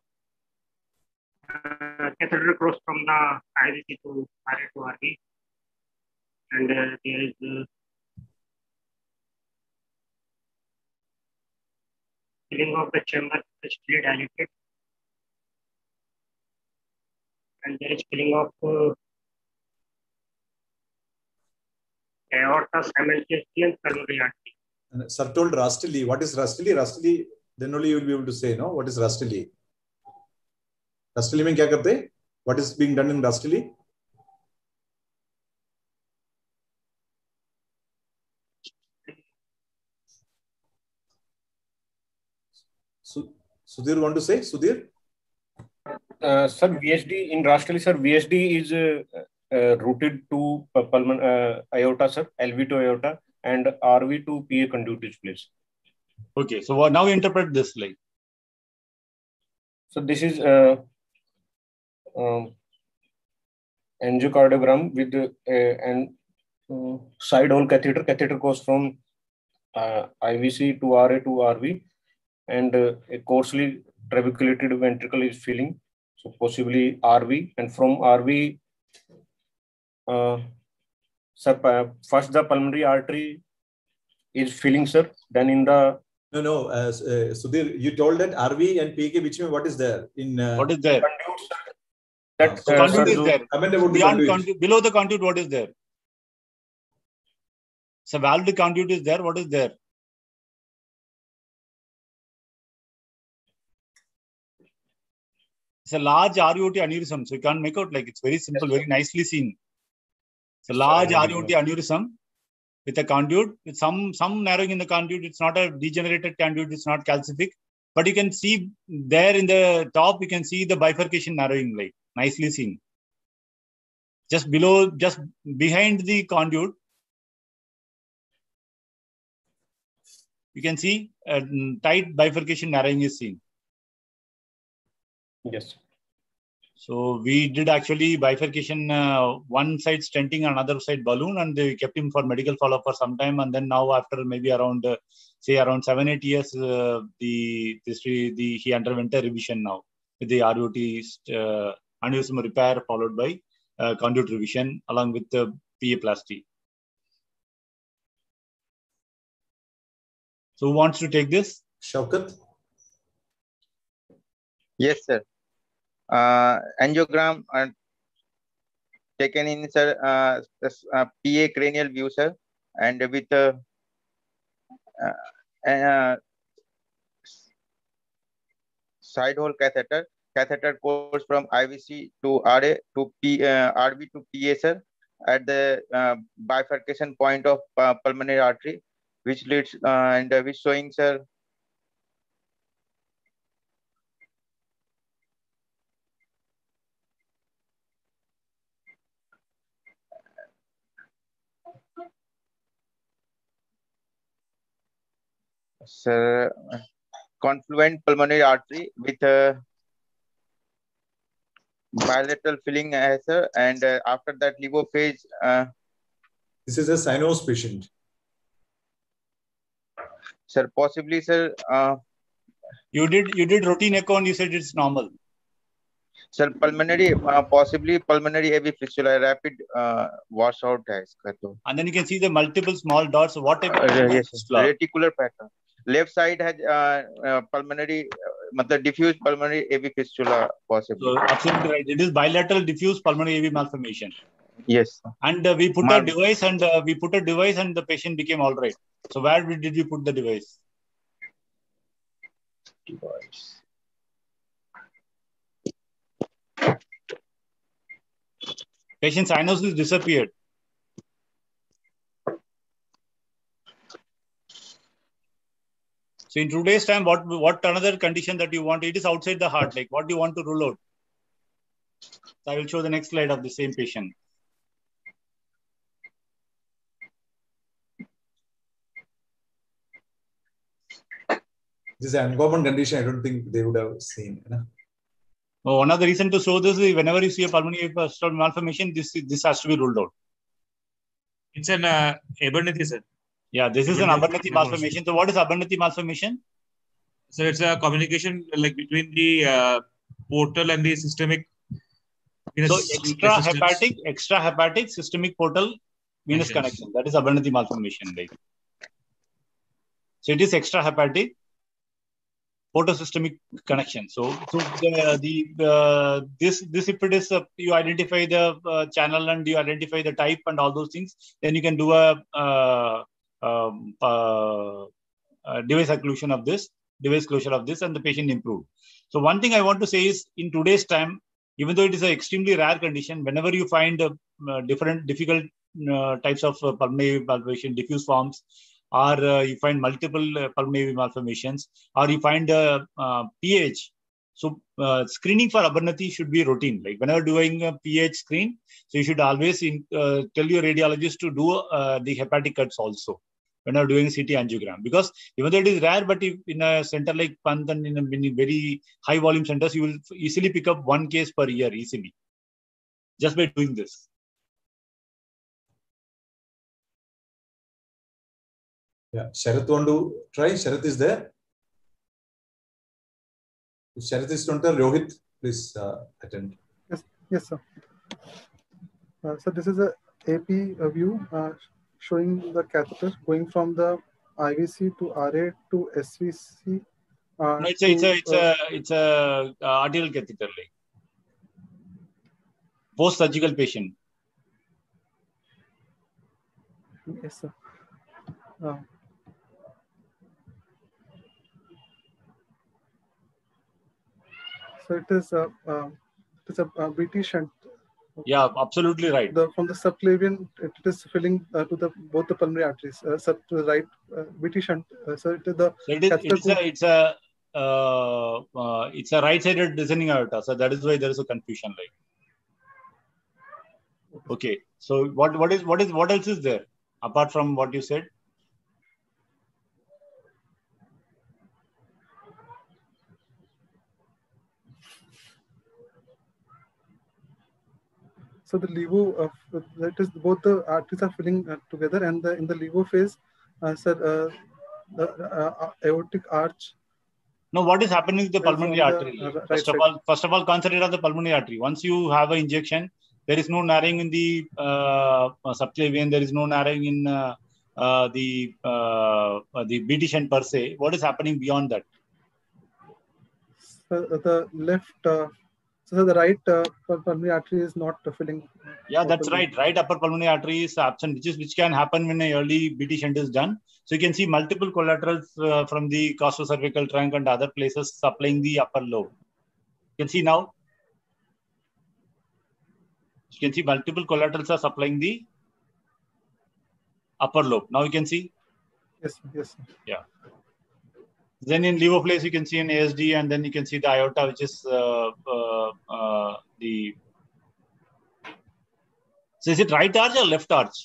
Catheter cross from the IVC to RA to RV. And there is filling of the chamber especially dilated. And there is filling of aorta simultaneously and pulmonary artery. And sir told Rastili. What is Rastili? Rastili, then only you will be able to say, no? What is Rastili? Rastili mein kya karte? What is being done in Rastili? Sudhir want to say? Sudhir? Sir, VSD in Rastili, sir, VSD is routed to aorta, sir, LV to aorta, and RV to PA conduit is placed. Okay, so now interpret this like. So this is angiocardiogram with an side hole catheter. Catheter goes from IVC to RA to RV, and a coarsely trabeculated ventricle is filling. So possibly RV, and from RV, sir, first the pulmonary artery is filling, sir. Then in the No, Sudhir, you told that RV and PK which what is there in what is there? That conduit is there. Beyond conduit, below the conduit, what is there? So valved conduit is there. What is there? It's a large RVOT aneurysm, so you can't make out, like it's very simple, very nicely seen. It's a large RVOT aneurysm with a conduit, with some narrowing in the conduit. It's not a degenerated conduit, it's not calcific. But you can see there in the top, you can see the bifurcation narrowing, like nicely seen. Just below, just behind the conduit, you can see a tight bifurcation narrowing is seen. Yes. So we did actually bifurcation, one side stenting, another side balloon, and they kept him for medical follow-up for some time. And then now, after maybe around, say around 7-8 years, he underwent a revision now with the RVOT aneurysm repair followed by conduit revision along with the PA-plasty. So who wants to take this? Shaukat? Yes, sir. Angiogram taken in, sir, PA cranial view, sir, and with side hole catheter catheter course from IVC to RA to RV to PA, sir, at the bifurcation point of pulmonary artery, which leads and which showing, sir. Sir, confluent pulmonary artery with bilateral filling, sir, and after that levo phase. This is a sinus patient. Sir, possibly, sir. You did routine echo and you said it's normal. Sir, pulmonary, possibly pulmonary AV fistula, rapid washout has. And then you can see the multiple small dots. What type of yes, fistula? reticular pattern. Left side has pulmonary, diffuse pulmonary AV fistula possibly. So absolutely right. It is bilateral diffuse pulmonary AV malformation. Yes. And we put a device, and the patient became all right. So where did we put the device? Patient cyanosis disappeared. So in today's time, what another condition that you want? It is outside the heart. Like what do you want to rule out? So I will show the next slide of the same patient. This is an uncommon condition. I don't think they would have seen. Oh, one of the reasons to show this is whenever you see a pulmonary malformation, this has to be ruled out. It's an Abernethy, sir. Yeah, this is an Abernethy malformation. So what is Abernethy malformation? So it's a communication like between the portal and the systemic. So extrahepatic systemic portal venous connection. That is Abernethy malformation. Right? So it is extrahepatic portosystemic connection. So this if it is you identify the channel and you identify the type and all those things, then you can do a device occlusion of this, device closure of this, and the patient improved. So one thing I want to say is in today's time, even though it is an extremely rare condition, whenever you find difficult types of pulmonary malformation, diffuse forms, or you find multiple pulmonary malformations, or you find pH. So screening for Abernethy should be routine. Like whenever doing a pH screen, so you should always tell your radiologist to do the hepatic cuts also whenever doing CT angiogram. Because even though it is rare, but if in a center like Pant and in very high volume centers, you will easily pick up one case per year easily, just by doing this. Yeah, Sharath want to try? Sharath is there. If Sharath is not there, Rohit, please attend. Yes, sir. So this is a AP view showing the catheter going from the IVC to RA to SVC. No, it's a arterial catheter, like post-surgical patient. Yes, sir. So it is a BT shunt. Yeah, absolutely right. From the subclavian, it is filling to both the pulmonary arteries. To the right, BT shunt. So it is the. It's a right-sided descending aorta. So that is why there is a confusion. Like, okay. So what else is there apart from what you said? So the levo, that is both the arteries are filling together, and in the levo phase, the aortic arch. No, what is happening with the pulmonary artery? First of all, concentrate on the pulmonary artery. Once you have an injection, there is no narrowing in the subclavian. There is no narrowing in the BT shunt per se. What is happening beyond that? So the left. So the right pulmonary artery is not filling. Yeah, that's right. Right upper pulmonary artery is absent, which can happen when an early BT shunt is done. So you can see multiple collaterals from the costocervical trunk and other places supplying the upper lobe. You can see now. You can see multiple collaterals are supplying the upper lobe. Now you can see. Yes, yes. Yeah. Then in levophilase, you can see an ASD, and then you can see the aorta, which is the. So is it right arch or left arch?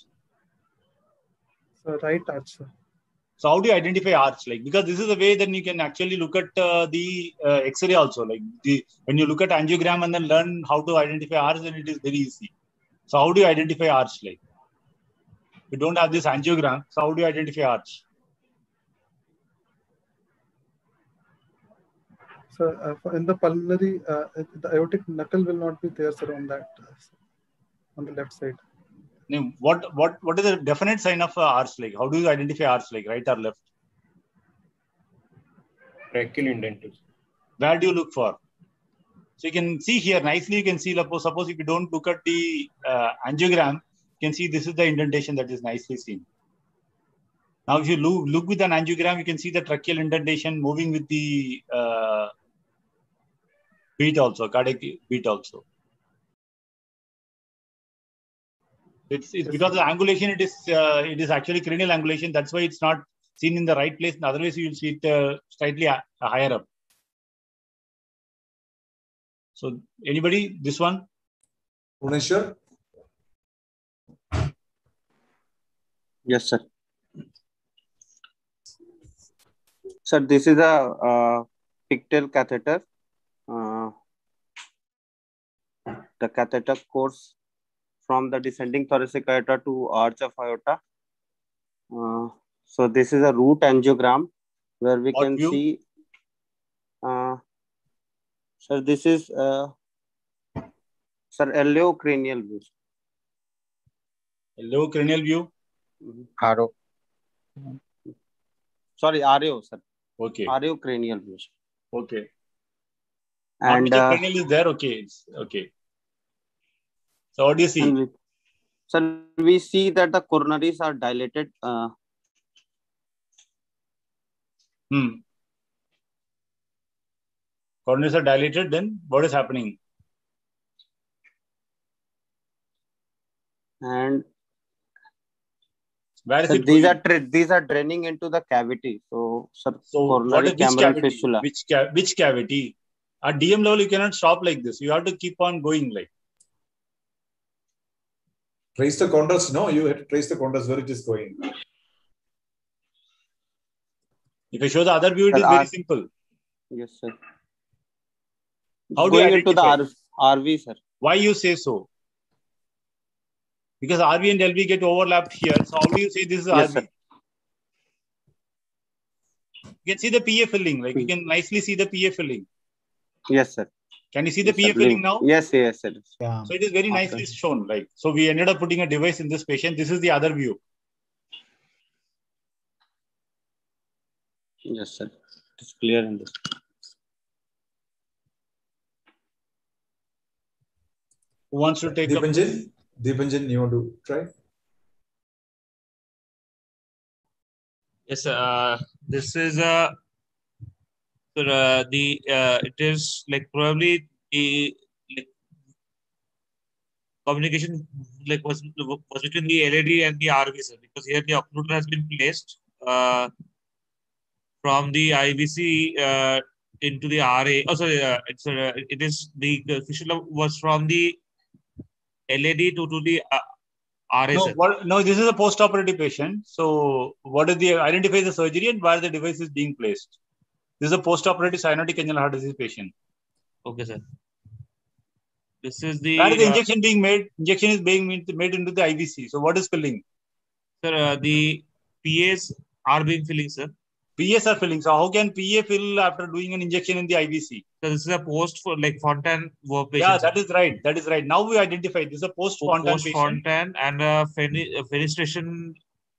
So right arch, sir. So how do you identify arch? Like, because this is the way then you can actually look at the X-ray also. Like when you look at angiogram and then learn how to identify arch, then it is very easy. So how do you identify arch? Like, you don't have this angiogram, so how do you identify arch? So in the pulmonary, the aortic knuckle will not be there, sir, on that, on the left side. Now, what is the definite sign of arch? Like, how do you identify arch? Like, right or left? Tracheal indentation. Where do you look for? So you can see here nicely. You can see, suppose if you don't look at the angiogram, you can see this is the indentation that is nicely seen. Now, if you look with an angiogram, you can see the tracheal indentation moving with the beat also, cardiac beat also. It's because the angulation, it is actually cranial angulation. That's why it's not seen in the right place. Otherwise, you will see it slightly higher up. So, anybody, this one? Bhuvneshwar? Yes, sir. Sir, this is a pigtail catheter. The catheter course from the descending thoracic aorta to arch of aorta. So this is a root angiogram where we can see. Sir, this is sir iliocranial view. Iliocranial view. RO. Sorry, RO, sir. Okay. Iliocranial view. Okay. And cranial is there. Okay. It's okay. So what do you see? Sir, we see that the coronaries are dilated. Coronaries are dilated. Then what is happening? And where is sir, it these going? these are draining into the cavity. So, sir, what is which cavity? fistula. Which cavity? At DM level, you cannot stop like this. You have to keep on going like. Trace the contrast. No, you have to trace the contrast where it is going. If I show the other view, it is very simple. Yes, sir. How do you going into the identify? RV, sir. Why you say so? Because RV and LV get overlapped here. So how do you say this is Yes, RV? sir. You can see the PA filling. Like you can nicely see the PA filling. Yes, sir. Can you see the Yes, PA filling now? Yes, yes, sir. Yeah. So it is very nicely shown. Like so, we ended up putting a device in this patient. This is the other view. Yes, sir. It's clear in this. Who wants to take Deepanjan? Deepanjan, you want to try? Yes, this is it is like probably the communication like was between the LED and the RV, sir, because here the occluder has been placed from the IVC into the RA. Oh, sorry, it is the fistula was from the LED to the RA. No, this is a post-operative patient. So, what is the identify the surgery and where the device is being placed? This is a post-operative cyanotic annular heart disease patient. Okay, sir. This is the where is the injection being made? Injection is being made into the IVC. So, what is filling? Sir, the PAs are being filling, sir. PAs are filling. So, how can PA fill after doing an injection in the IVC? So, this is a post for like Fontan patient. Yeah, that is right. That is right. Now we identify this is a post-Fontan patient. Post-Fontan and fenestration.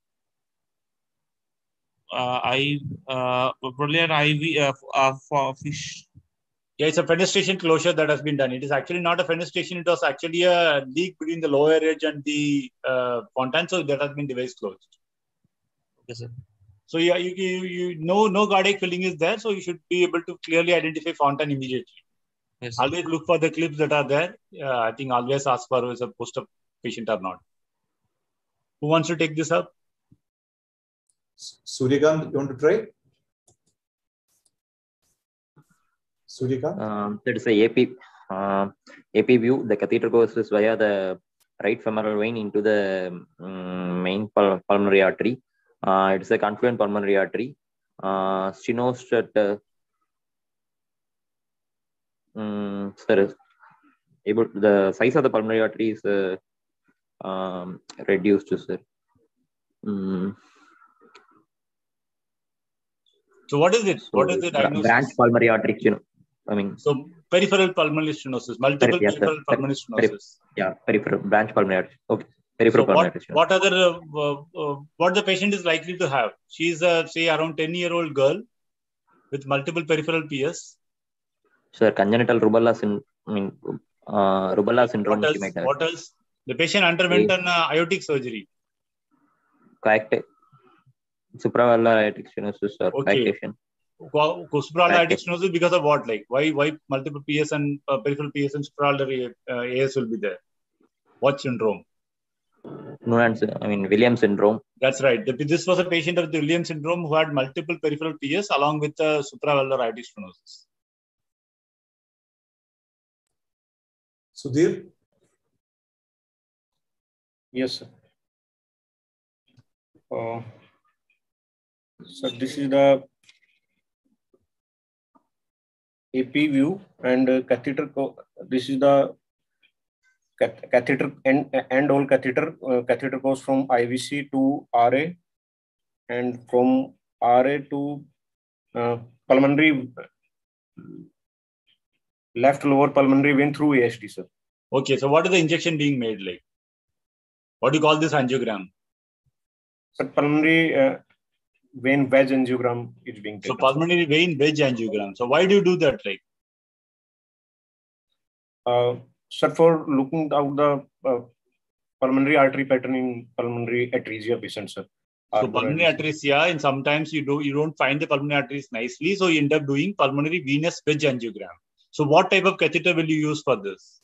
Probably an IV for fish. Yeah, it's a fenestration closure that has been done. It is actually not a fenestration. It was actually a leak between the lower edge and the Fontan. So that has been device closed. Okay, sir. So yeah, you know no cardiac filling is there. So you should be able to clearly identify Fontan immediately. Yes. Always look for the clips that are there. I think always ask for is a post-op patient or not. Who wants to take this up? Suryakant, you want to try? Suryakant? That is a AP view. The catheter goes via the right femoral vein into the main pulmonary artery. It's a confluent pulmonary artery. Stenosed at the size of the pulmonary artery is reduced, sir. So what is it? What is the diagnosis? Branch pulmonary artery stenosis. I mean, so peripheral pulmonary stenosis, multiple peripheral pulmonary stenosis. Peripheral branch pulmonary artery. Okay. Peripheral pulmonary stenosis. What other what the patient is likely to have? She is say around 10-year-old girl with multiple peripheral PS. Sir, congenital rubella syndrome. What else? The patient underwent an aortic surgery. Correct. Supravalvular aortic stenosis or coarctation. Supravalvular aortic stenosis because of what? Like why multiple PS and peripheral PS and supravalvular AS will be there? What syndrome? Williams syndrome. That's right. This was a patient of the Williams syndrome who had multiple peripheral PS along with supravalvular aortic stenosis. Sudhir? Yes, sir. So this is the AP view and catheter. This is the catheter end hole catheter. Catheter goes from IVC to RA, and from RA to pulmonary left lower pulmonary vein through ASD, sir. Okay, so what is the injection being made like? What do you call this angiogram? Sir, pulmonary vein wedge angiogram is being taken. So pulmonary vein wedge angiogram. So why do you do that like? Sir, for looking out the pulmonary artery pattern in pulmonary atresia patients, sir. So pulmonary atresia, and sometimes you don't find the pulmonary arteries nicely, so you end up doing pulmonary venous wedge angiogram. So what type of catheter will you use for this?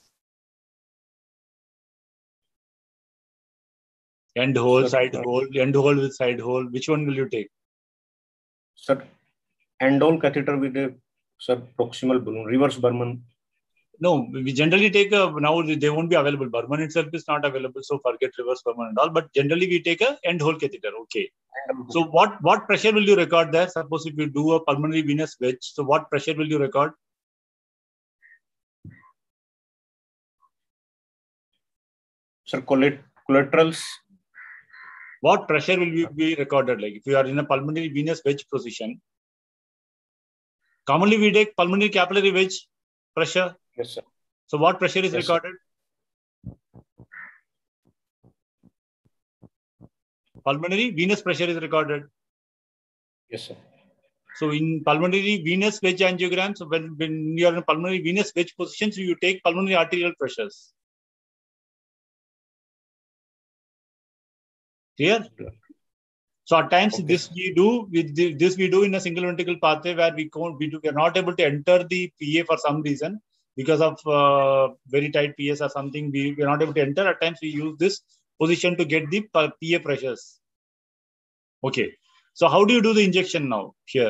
End hole, side hole, end hole with side hole. Which one will you take? Sir, end hole catheter with a proximal balloon, reverse Burman. No, we generally take now they won't be available. Burman itself is not available, so forget reverse Burman and all. But generally we take a end hole catheter. Okay. So what pressure will you record there? Suppose if you do a pulmonary venous wedge, so what pressure will you record? Sir, collaterals. What pressure will be recorded? Like if you are in a pulmonary venous wedge position, commonly we take pulmonary capillary wedge pressure. Yes, sir. So what pressure is recorded? Pulmonary venous pressure is recorded. Yes, sir. So in pulmonary venous wedge angiograms, when you are in pulmonary venous wedge position, so you take pulmonary arterial pressures. Clear? So at times this we do in a single ventricle pathway where we are not able to enter the PA for some reason because of very tight PS or something. We are not able to enter. At times we use this position to get the PA pressures. Okay. So how do you do the injection now here?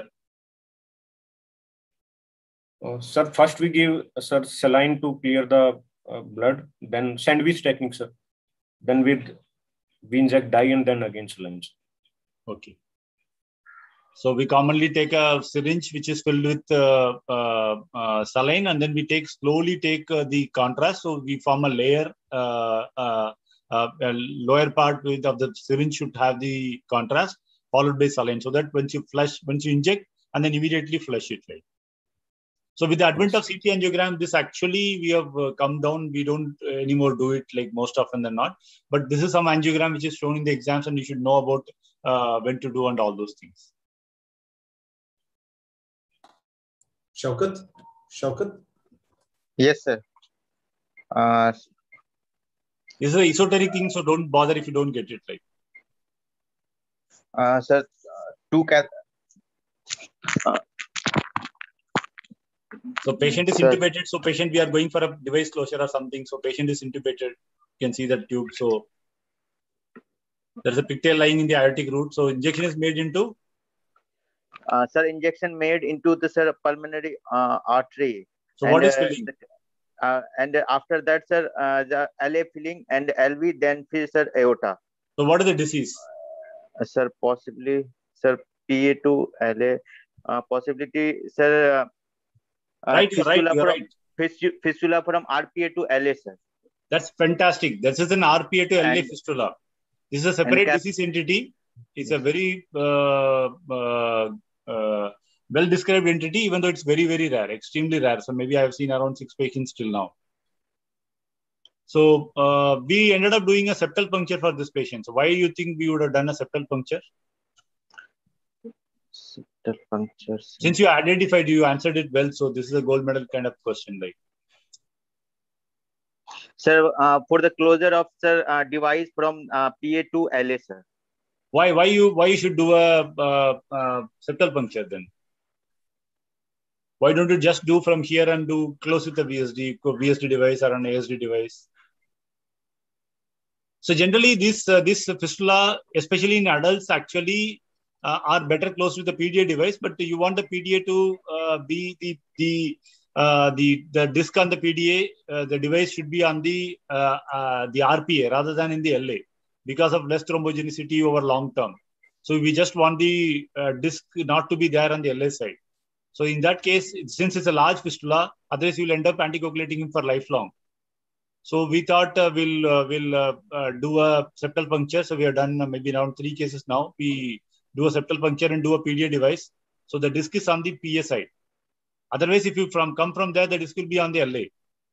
Sir, first we give saline to clear the blood, then sandwich technique, sir. Then we inject dye and then again saline. Okay. So we commonly take a syringe which is filled with saline, and then we slowly take the contrast. So we form a layer. Lower part of the syringe should have the contrast, followed by saline, so that once you inject, and then immediately flush it. Right. So with the advent of CT angiogram, this actually we have come down. We don't anymore do it like most often than not. But this is some angiogram which is shown in the exams, and you should know about when to do and all those things. Shaukat? Yes, sir. This is an esoteric thing, so don't bother if you don't get it right. Sir, So patient is intubated. So patient, we are going for a device closure or something. So patient is intubated. You can see that tube. So there's a pigtail lying in the aortic root. So injection is made into? Sir, injection made into the pulmonary artery. So what is filling? And after that, sir, the LA filling and LV, then sir, aorta. So what is the disease? Sir, possibly, sir, PA2 LA, possibility, sir. Right, you're right. Fistula from RPA to LA, sir. That's fantastic. This is an RPA to LA fistula. This is a separate disease entity. It's a very well-described entity, even though it's very, very rare, extremely rare. So maybe I have seen around 6 patients till now. So we ended up doing a septal puncture for this patient. So why do you think we would have done a septal puncture? Septal puncture. Since you identified, you answered it well. So this is a gold medal kind of question, right? Sir, for the closure of device from PA to LA, sir. Why you should do a septal puncture then? Why don't you just do from here and do close with the VSD device or an ASD device? So generally, this fistula, especially in adults, actually are better close with the PDA device. But you want the PDA to be the disc on the PDA. The device should be on the RPA rather than in the LA because of less thrombogenicity over long term. So we just want the disc not to be there on the LA side. So in that case, since it's a large fistula, otherwise you'll end up anticoagulating him for lifelong. So we thought we'll do a septal puncture. So we have done maybe around 3 cases now. We do a septal puncture and do a PDA device. So the disc is on the PA side. Otherwise, if you come from there, the disc will be on the LA.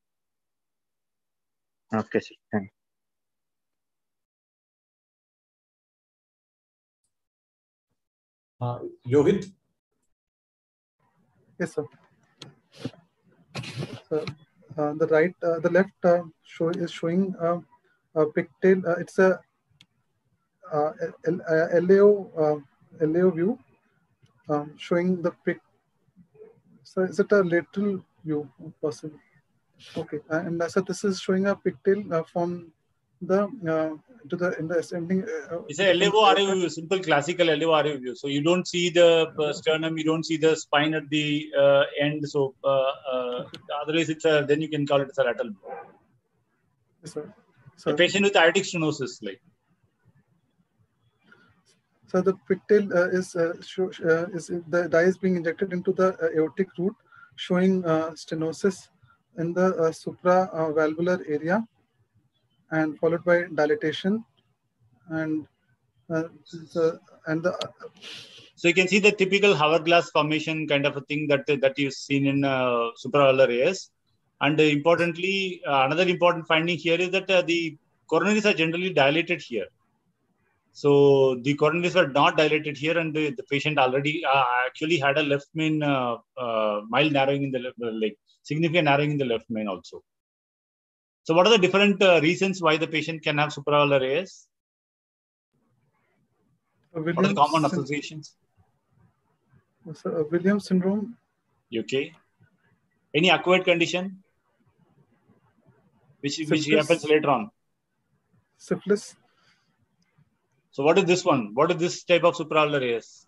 Okay, sir. Thanks. Yohit? Yes, sir. So, the left is showing a pigtail. It's a LAO view showing the pig. So is it a lateral view possible? Okay, and so this is showing a pigtail from the in the assembling. It's a LAO RAO view, simple classical LAO RAO view. So you don't see the sternum, you don't see the spine at the end. So otherwise, it's then you can call it as a lateral view. Yes, sir. A patient with aortic stenosis, like. So the pigtail is the dye is being injected into the aortic root, showing stenosis in the supravalvular area, and followed by dilatation, and So you can see the typical hourglass formation kind of a thing that you've seen in supravalvular AS. And importantly, another important finding here is that the coronaries are generally dilated here. So the coronaries were not dilated here, and the patient already actually had a left main mild narrowing in the left, like significant narrowing in the left main also. So what are the different reasons why the patient can have supravalvular AS? What are the common associations? Williams syndrome. Okay. Any acquired condition? Which happens later on? Syphilis. So what is this one? What is this type of supravalvular AS?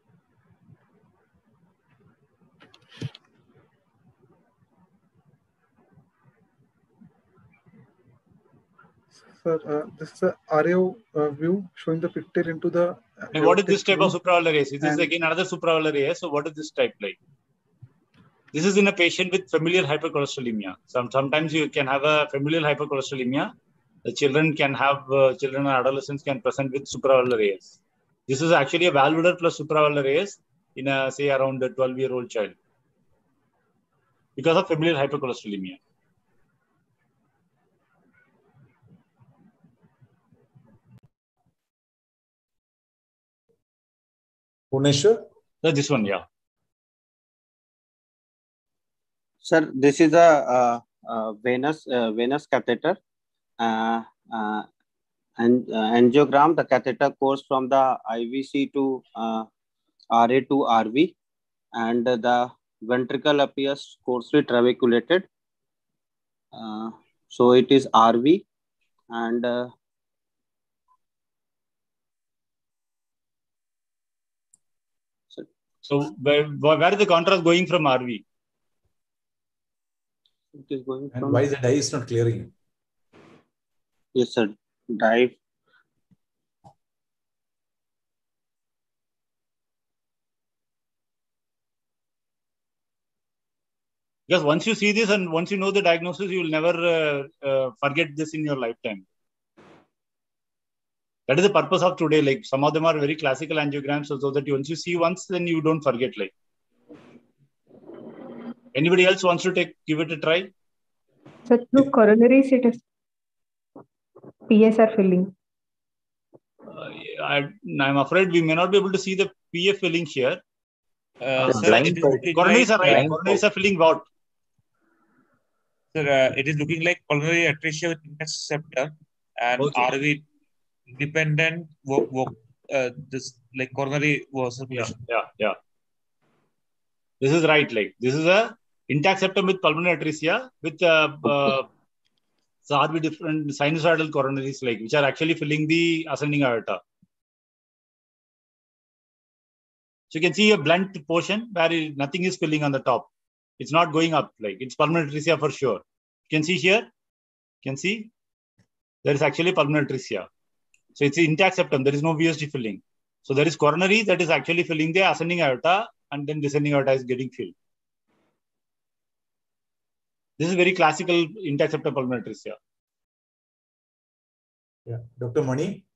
Sir, this is a RAO view showing the pigtail into the. And what is this type of supravalvular AS? This is again another supravalvular AS. So what is this type like? This is in a patient with familial hypercholesterolemia. Sometimes you can have a familial hypercholesterolemia. The children can have, children or adolescents can present with supravalvular AS. This is actually a valvular plus supravalvular AS in a, say, around a 12-year-old child because of familial hypercholesterolemia. Bhuneshwar? This one, yeah. Sir, this is a venous catheter. And angiogram, the catheter goes from the IVC to RA to RV, and the ventricle appears coarsely trabeculated. So it is RV, and so where is the contrast going from RV? It is going And from, why the dye is not clearing? yes, sir. Dye. Because once you see this and once you know the diagnosis, you will never forget this in your lifetime. That is the purpose of today. Like some of them are very classical angiograms, so that once you see once, then you don't forget. Like anybody else wants to give it a try? So through coronaries, it is PSR filling. I'm afraid we may not be able to see the PF filling here. Coronaries are right. Coronaries are filling what? Sir, it is looking like pulmonary atresia with intact septum and RV dependent this like coronary circulation. Yeah. This is right. Like this is a intact septum with pulmonary atresia with RV different sinusoidal coronaries, like which are actually filling the ascending aorta. So you can see a blunt portion where nothing is filling on the top. It's not going up, like it's pulmonary atresia for sure. You can see here, you can see there is actually pulmonary atresia. So it's intact septum, there is no VSD filling. So there is coronary that is actually filling the ascending aorta, and then descending aorta is getting filled. This is very classical intact septum pulmonary atresia. Yeah, Dr. Mani.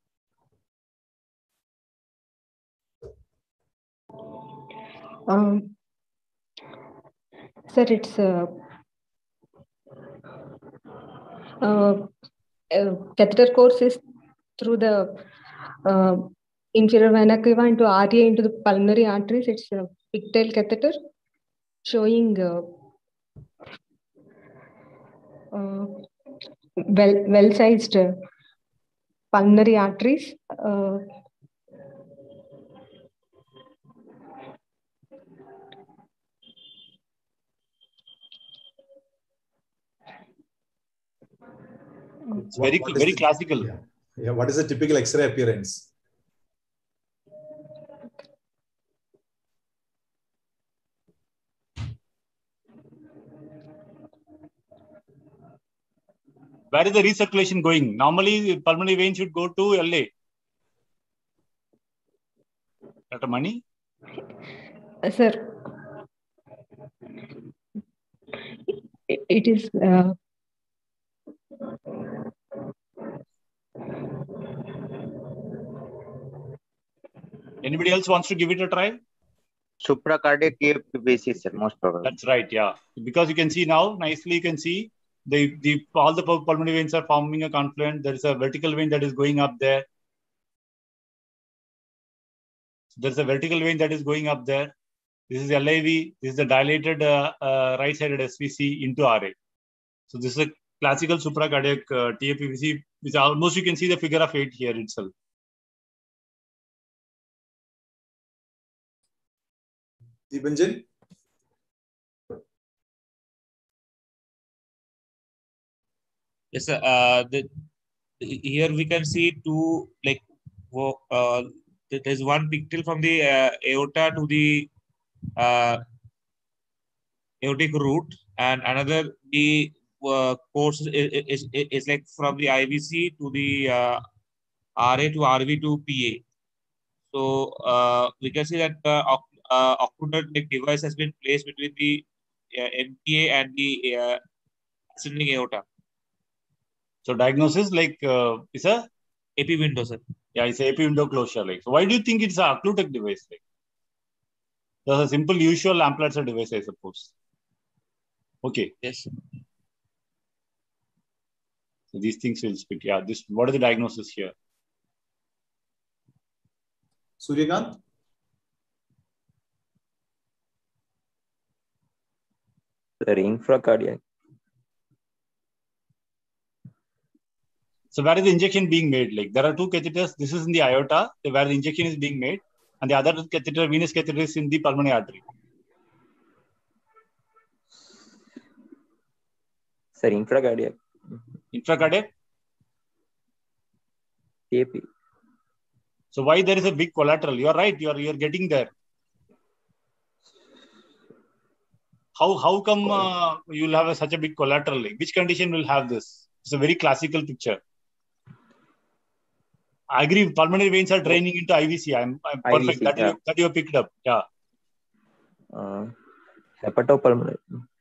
Sir, it's catheter course is through the inferior vena cava into RA into the pulmonary arteries. It's a pigtail catheter showing well-sized pulmonary arteries. It's very classical. Yeah. What is the typical X-ray appearance? Where is the recirculation going? Normally, the pulmonary vein should go to LA. Dr. Mani? Sir, it is Anybody else wants to give it a try? Supracardiac TFP basis, sir, most probably. That's right, yeah. Because you can see now, nicely you can see all the pulmonary veins are forming a confluent. There is a vertical vein that is going up there. There's a vertical vein that is going up there. This is LIV. This is the dilated right-sided SVC into RA. So this is a classical supracardiac TFPVC, which almost you can see the figure of 8 here itself. Deepanjan? Yes, sir. Here we can see two, like, there's one pigtail from the aorta to the aortic root, and another the course is like from the IVC to the RA to RV to PA. So we can see that occluded device has been placed between the MPA and the ascending aorta. So diagnosis like is a AP window, sir. Yeah, it's AP window closure. Like, so why do you think it's a occluded device? Like, there's a simple usual amplifier device, I suppose. Okay. Yes. So these things will speak. Yeah. What is the diagnosis here? Suryakant? The infracardiac. So where is the injection being made? Like there are two catheters. This is in the aorta, where the injection is being made, and the other catheter, venous catheter, is in the pulmonary artery. Sir, infracardiac. Infracardiac? TAP. So why there is a big collateral? You are right. You are getting there. How come you will have such a big collateral? Which condition will have this? It's a very classical picture. I agree. Pulmonary veins are draining into IVC. I'm perfect. IVC, that you have picked up. Yeah. Hepatopulmonary.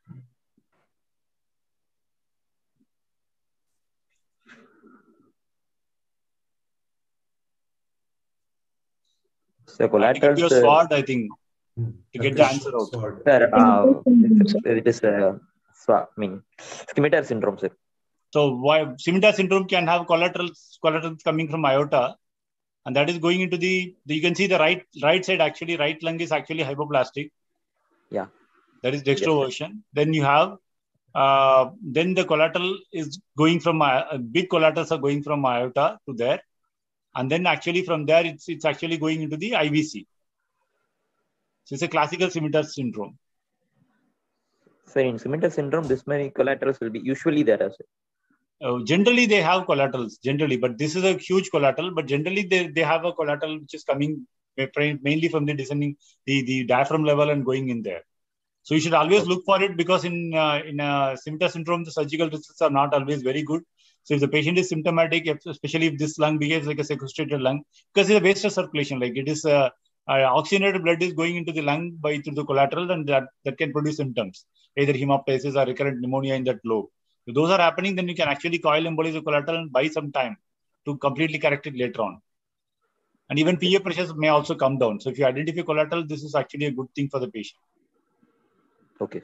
So collaterals. Your sword, I think, to get the answer out. Sir, it is scimitar syndrome, sir. So why scimitar syndrome can have collaterals coming from aorta, and that is going into the you can see the right side actually, right lung is actually hypoplastic. Yeah. That is dextroversion. Yes. Then you have then the collateral is going from big collaterals are going from aorta to there, and then actually from there it's actually going into the IVC. So it's a classical scimitar syndrome. So in scimitar syndrome, this many collaterals will be usually there as well. Generally, they have collaterals. Generally, but this is a huge collateral. But generally, they have a collateral which is coming mainly from the descending the diaphragm level and going in there. So you should always look for it, because in scimitar syndrome, the surgical results are not always very good. So if the patient is symptomatic, especially if this lung behaves like a sequestrated lung, because it's a waste of circulation, like it is oxygenated blood is going into the lung through the collateral, and that can produce symptoms, either hemoptysis or recurrent pneumonia in that lobe. If those are happening, then you can actually coil embolize the collateral and buy some time to completely correct it later on. And even PA pressures may also come down. So if you identify collateral, this is actually a good thing for the patient. Okay.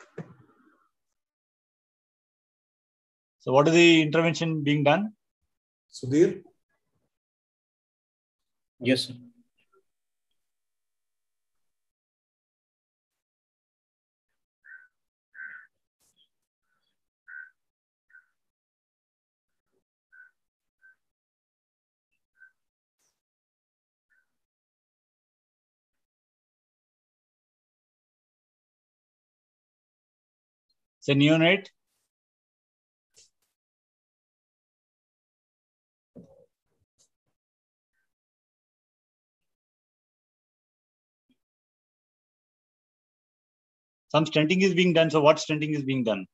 So what is the intervention being done? Sudhir? Yes, sir. It's a neonate. Some stenting is being done. So what stenting is being done?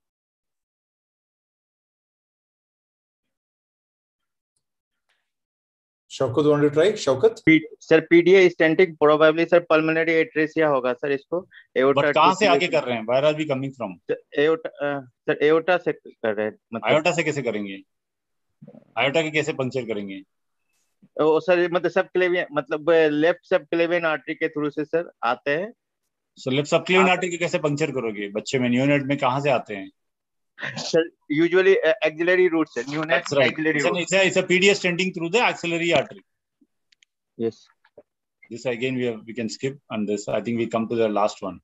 Shaukat, want to try? Shaukat? Sir, PDA stenting probably sir pulmonary atresia होगा sir इसको. But कहाँ से आगे कर रहे हैं? Where are we coming from? Aorta sir aorta से कर रहे हैं. मतलब aorta से कैसे करेंगे? aorta के कैसे पंक्चर करेंगे? ओ सर मतलब सबक्लेवियन मतलब लेफ्ट सबक्लेवियन आर्टरी के थ्रू से सर आते हैं. So लेफ्ट सबक्लेवियन आर्टरी के कैसे पंक्चर करोगे? बच्चे में नियोनेट में कहाँ से आते हैं? Sir, usually axillary route, sir. Neonate right. axillary route. It's a PDA stenting through the axillary artery. Yes. This again we can skip, and this I think we come to the last one.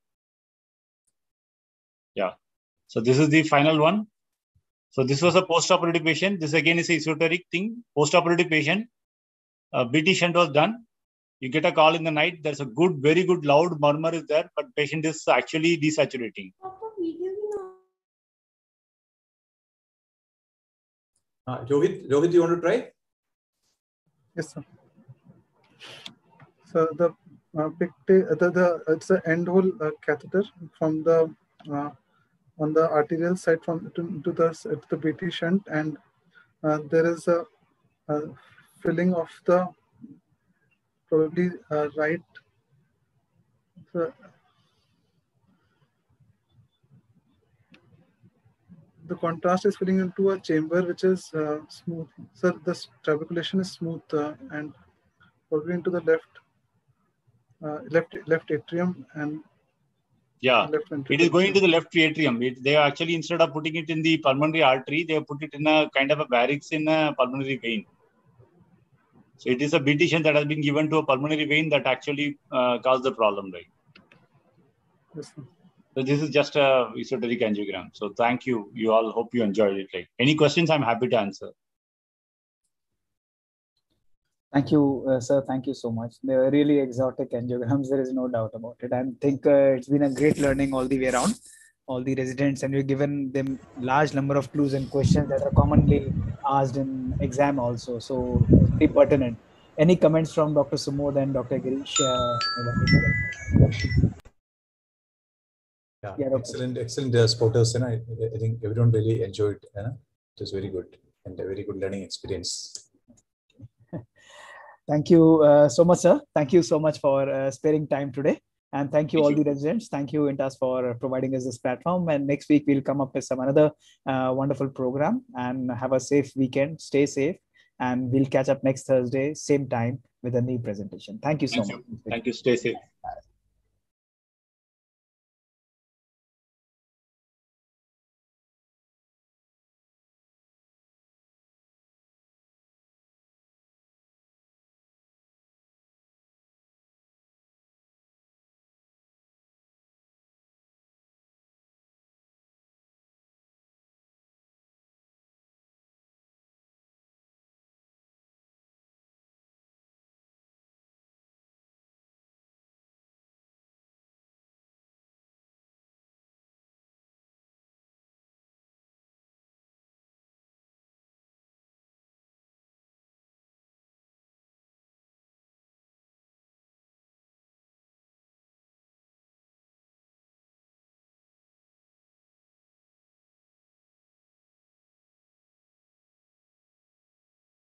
Yeah. So this is the final one. So this was a post-operative patient. This again is a esoteric thing. Post-operative patient. BT shunt was done. You get a call in the night. There's a very good loud murmur is there, but patient is actually desaturating. Rohit, you want to try? Yes, sir. So the it's an end hole catheter from the on the arterial side from to the BT shunt, and there is a filling of the probably right. The contrast is filling into a chamber which is smooth. Sir, the trabeculation is smooth and probably into the left atrium and left ventricle. It is going to the left atrium. They are actually, instead of putting it in the pulmonary artery, they have put it in a kind of a barracks in a pulmonary vein. So it is a BT shunt that has been given to a pulmonary vein that actually caused the problem, right? Yes, sir. So this is just a esoteric angiogram. So thank you. You all hope you enjoyed it. Like any questions, I'm happy to answer. Thank you, sir. Thank you so much. They were really exotic angiograms. There is no doubt about it. I think it's been a great learning all the way around. all the residents, and you've given them large number of clues and questions that are commonly asked in exam also. So it's very pertinent. Any comments from Dr. Sumod and Dr. Girish? Excellent spotters. And I think everyone really enjoyed. It was very good and a very good learning experience. Thank you so much, sir. Thank you so much for sparing time today. And thank you all the residents. Thank you, Intas, for providing us this platform. And next week, we'll come up with some another wonderful program. And have a safe weekend. Stay safe. And we'll catch up next Thursday, same time, with a new presentation. Thank you so much. Thank you. Stay safe.